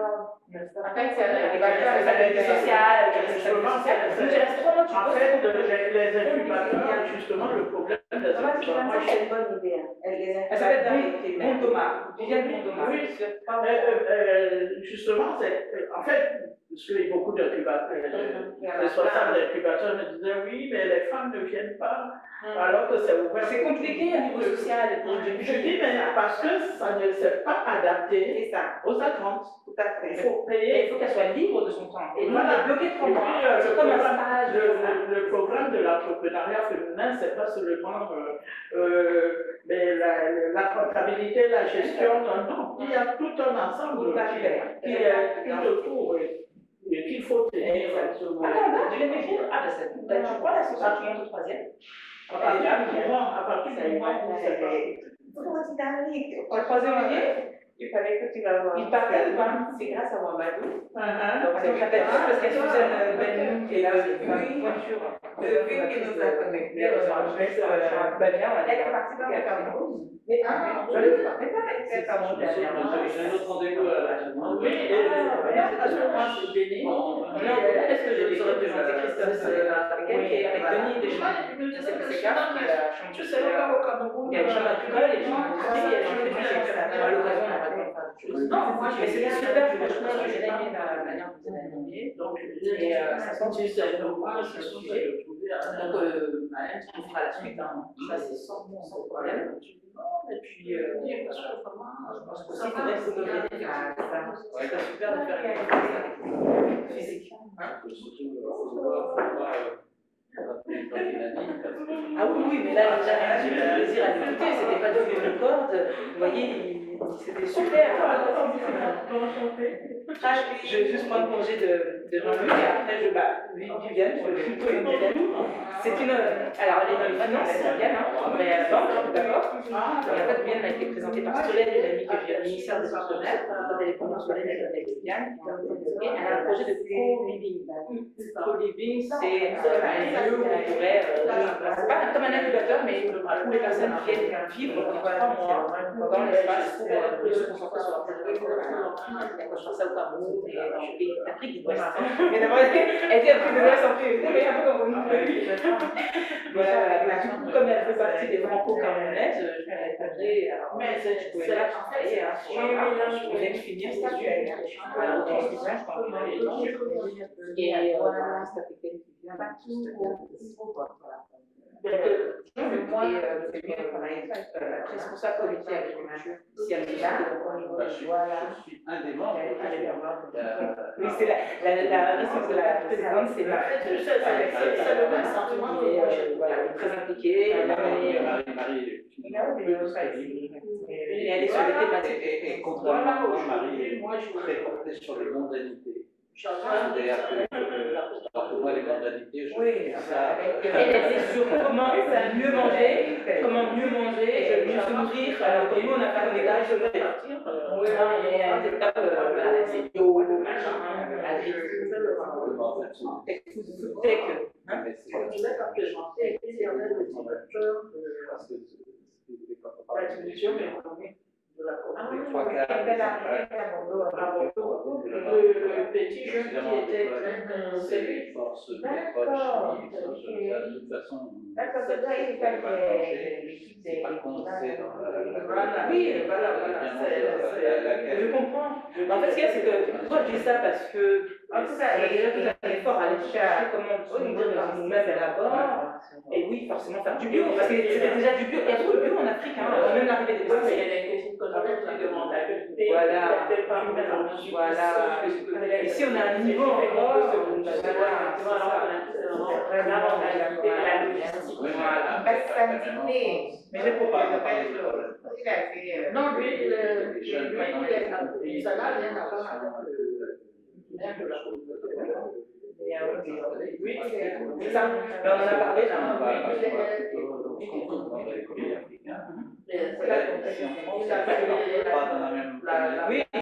En fait, c'est avec les activités sociales, avec les activités sociales. Donc je reste trois mois. En fait, les, les incubateurs, justement, le problème des incubateurs. Moi, c'est une bonne idée. Elle les a Elle s'appelle Montoma. Viviane Montoma. Oui, euh, euh, justement, c'est, en fait, parce que beaucoup d'incubateurs, les responsables d'incubateurs me disaient oui, mais les femmes ne viennent pas, alors que c'est ouvert. C'est compliqué au niveau social. Je dis, mais parce que ça ne s'est pas adapté aux attentes. Tout à fait. Il faut Et payer. il faut qu'elle soit libre de son temps. Et nous, Voilà. on est bloqué trois Et mois. puis, euh, C'est le comme un programme- stage. Le, le- le programme de l'entrepreneuriat féminin, c'est pas seulement euh, euh, mais la, la comptabilité, la gestion, non, non. Il y a tout un ensemble Tout à qui, fait. qui est tout autour et, et qu'il faut tenir. Attends, là, tu viens d'écrire. Ah, ben c'est. Ben, tu crois la société, tu montes au troisième. À partir du moment, à partir du moment où c'est pas- Trop dynamique. Au troisième millier, il fallait que tu la vois. Il parlait de moi, c'est grâce à Wamadou. Donc c'est très bien parce qu'il y a Suzanne Benou qui est là, c'est une pointure. Depuis qu'il nous a connectés, Elle est partie dans le Cameroun. Mais ah, je ne savais pas exactement. J'ai un autre rendez-vous à oui, et à ce moment c'est Béni. Est-ce que je vous aurais présenté Christophe avec elle qui est avec Denis Deschamps, c'est le C K, qui est la chambre. Je sais pas au Cameroun. Il y a les chambres agricoles, les chambres d'industrie, et les chambres de à l'occasion, on va pas faire de choses. Non, moi c'était super, franchement, j'ai aimé la manière dont vous avez animé. Donc, et ça sent que c'est un sujet. Donc, euh, on fera la suite, hein. Ça c'est sans problème. Et puis, euh, je pense que aussi, il faudrait photographier, effectivement. Ce serait super de faire quelque chose physique. Ah oui, oui, mais là, j'ai eu le plaisir à l'écouter, c'était pas du tout une corde. Vous voyez, c'était super. Je vais juste prendre congé de, de Jean-Luc et après, je, bah, Viviane, je vais plutôt une Viviane. C'est une. Alors, elle est dans les finances, c'est Viviane, hein, mais à la banque, d'accord. Et en fait, Viviane m'a été présentée par Solène, une amie que j'ai au ministère des Outre-mer. Quand elle est venue, Solène, elle s'appelle Viviane. Et elle a un projet de co-living. Co-living, c'est un lieu où on pourrait. C'est pas comme un incubateur, mais où les personnes viennent vivre pendant trois mois dans l'espace pour se concentrer sur leur projet. Je pense ça au Cameroun et dans les pays d'Afrique de l'Ouest. Mais d'abord, elle était un peu de l'Ouest en plus, mais un peu comme nous. Voilà, du coup, comme elle fait partie des franco-camerounaises, je m'avais tapé. Mais c'est là que je travaillais. Je viens de finir, c'est super. Voilà, au transmission, je pense que et voilà, ça fait quelques bien. Donc, moi, c'est bien travailler avec la responsable comité agriculture. Si elle est là, voilà. Je suis un des membres. Oui, c'est la responsable de la présidente, c'est ma. C'est le même sentiment. Voilà, très impliquée. Marie-Marie, et elle est sur les thématiques. Et contrairement à Marie, très portée sur les mondanités. C'est-à-dire que, alors que moi, les mondanités, je oui, ça. Elle était sur comment mieux manger, comment mieux manger, mieux se nourrir. Comme nous, on a fait un étage, je vais partir. Oui, il y a des étapes, voilà, c'est bio, machin, agriculture, tech. La diminution, mais de la trois quarts. Le petit jeune qui était c'est lui. Force de de toute façon. D'accord, c'est vrai, il est pas Par contre, c'est dans la. Voilà, oui, voilà, voilà. Je comprends. En fait, ce qu'il y a, c'est que pourquoi je dis ça parce que on a déjà tout un effort à aller chercher comment on peut nourrir nous-mêmes d'abord. Et oui, forcément faire du bio, parce que c'était déjà du bio. Il y a beaucoup de bio en Afrique, hein, même l'arrivée des mais il y a des questions qui demandent à l'unité. Voilà. Voilà. Ici, on a un niveau encore. Mais je ne peux pas non, lui, il est ça n'a rien à voir avec oui, c'est ça. Mais on en a parlé là. Pas dans la même. Oui.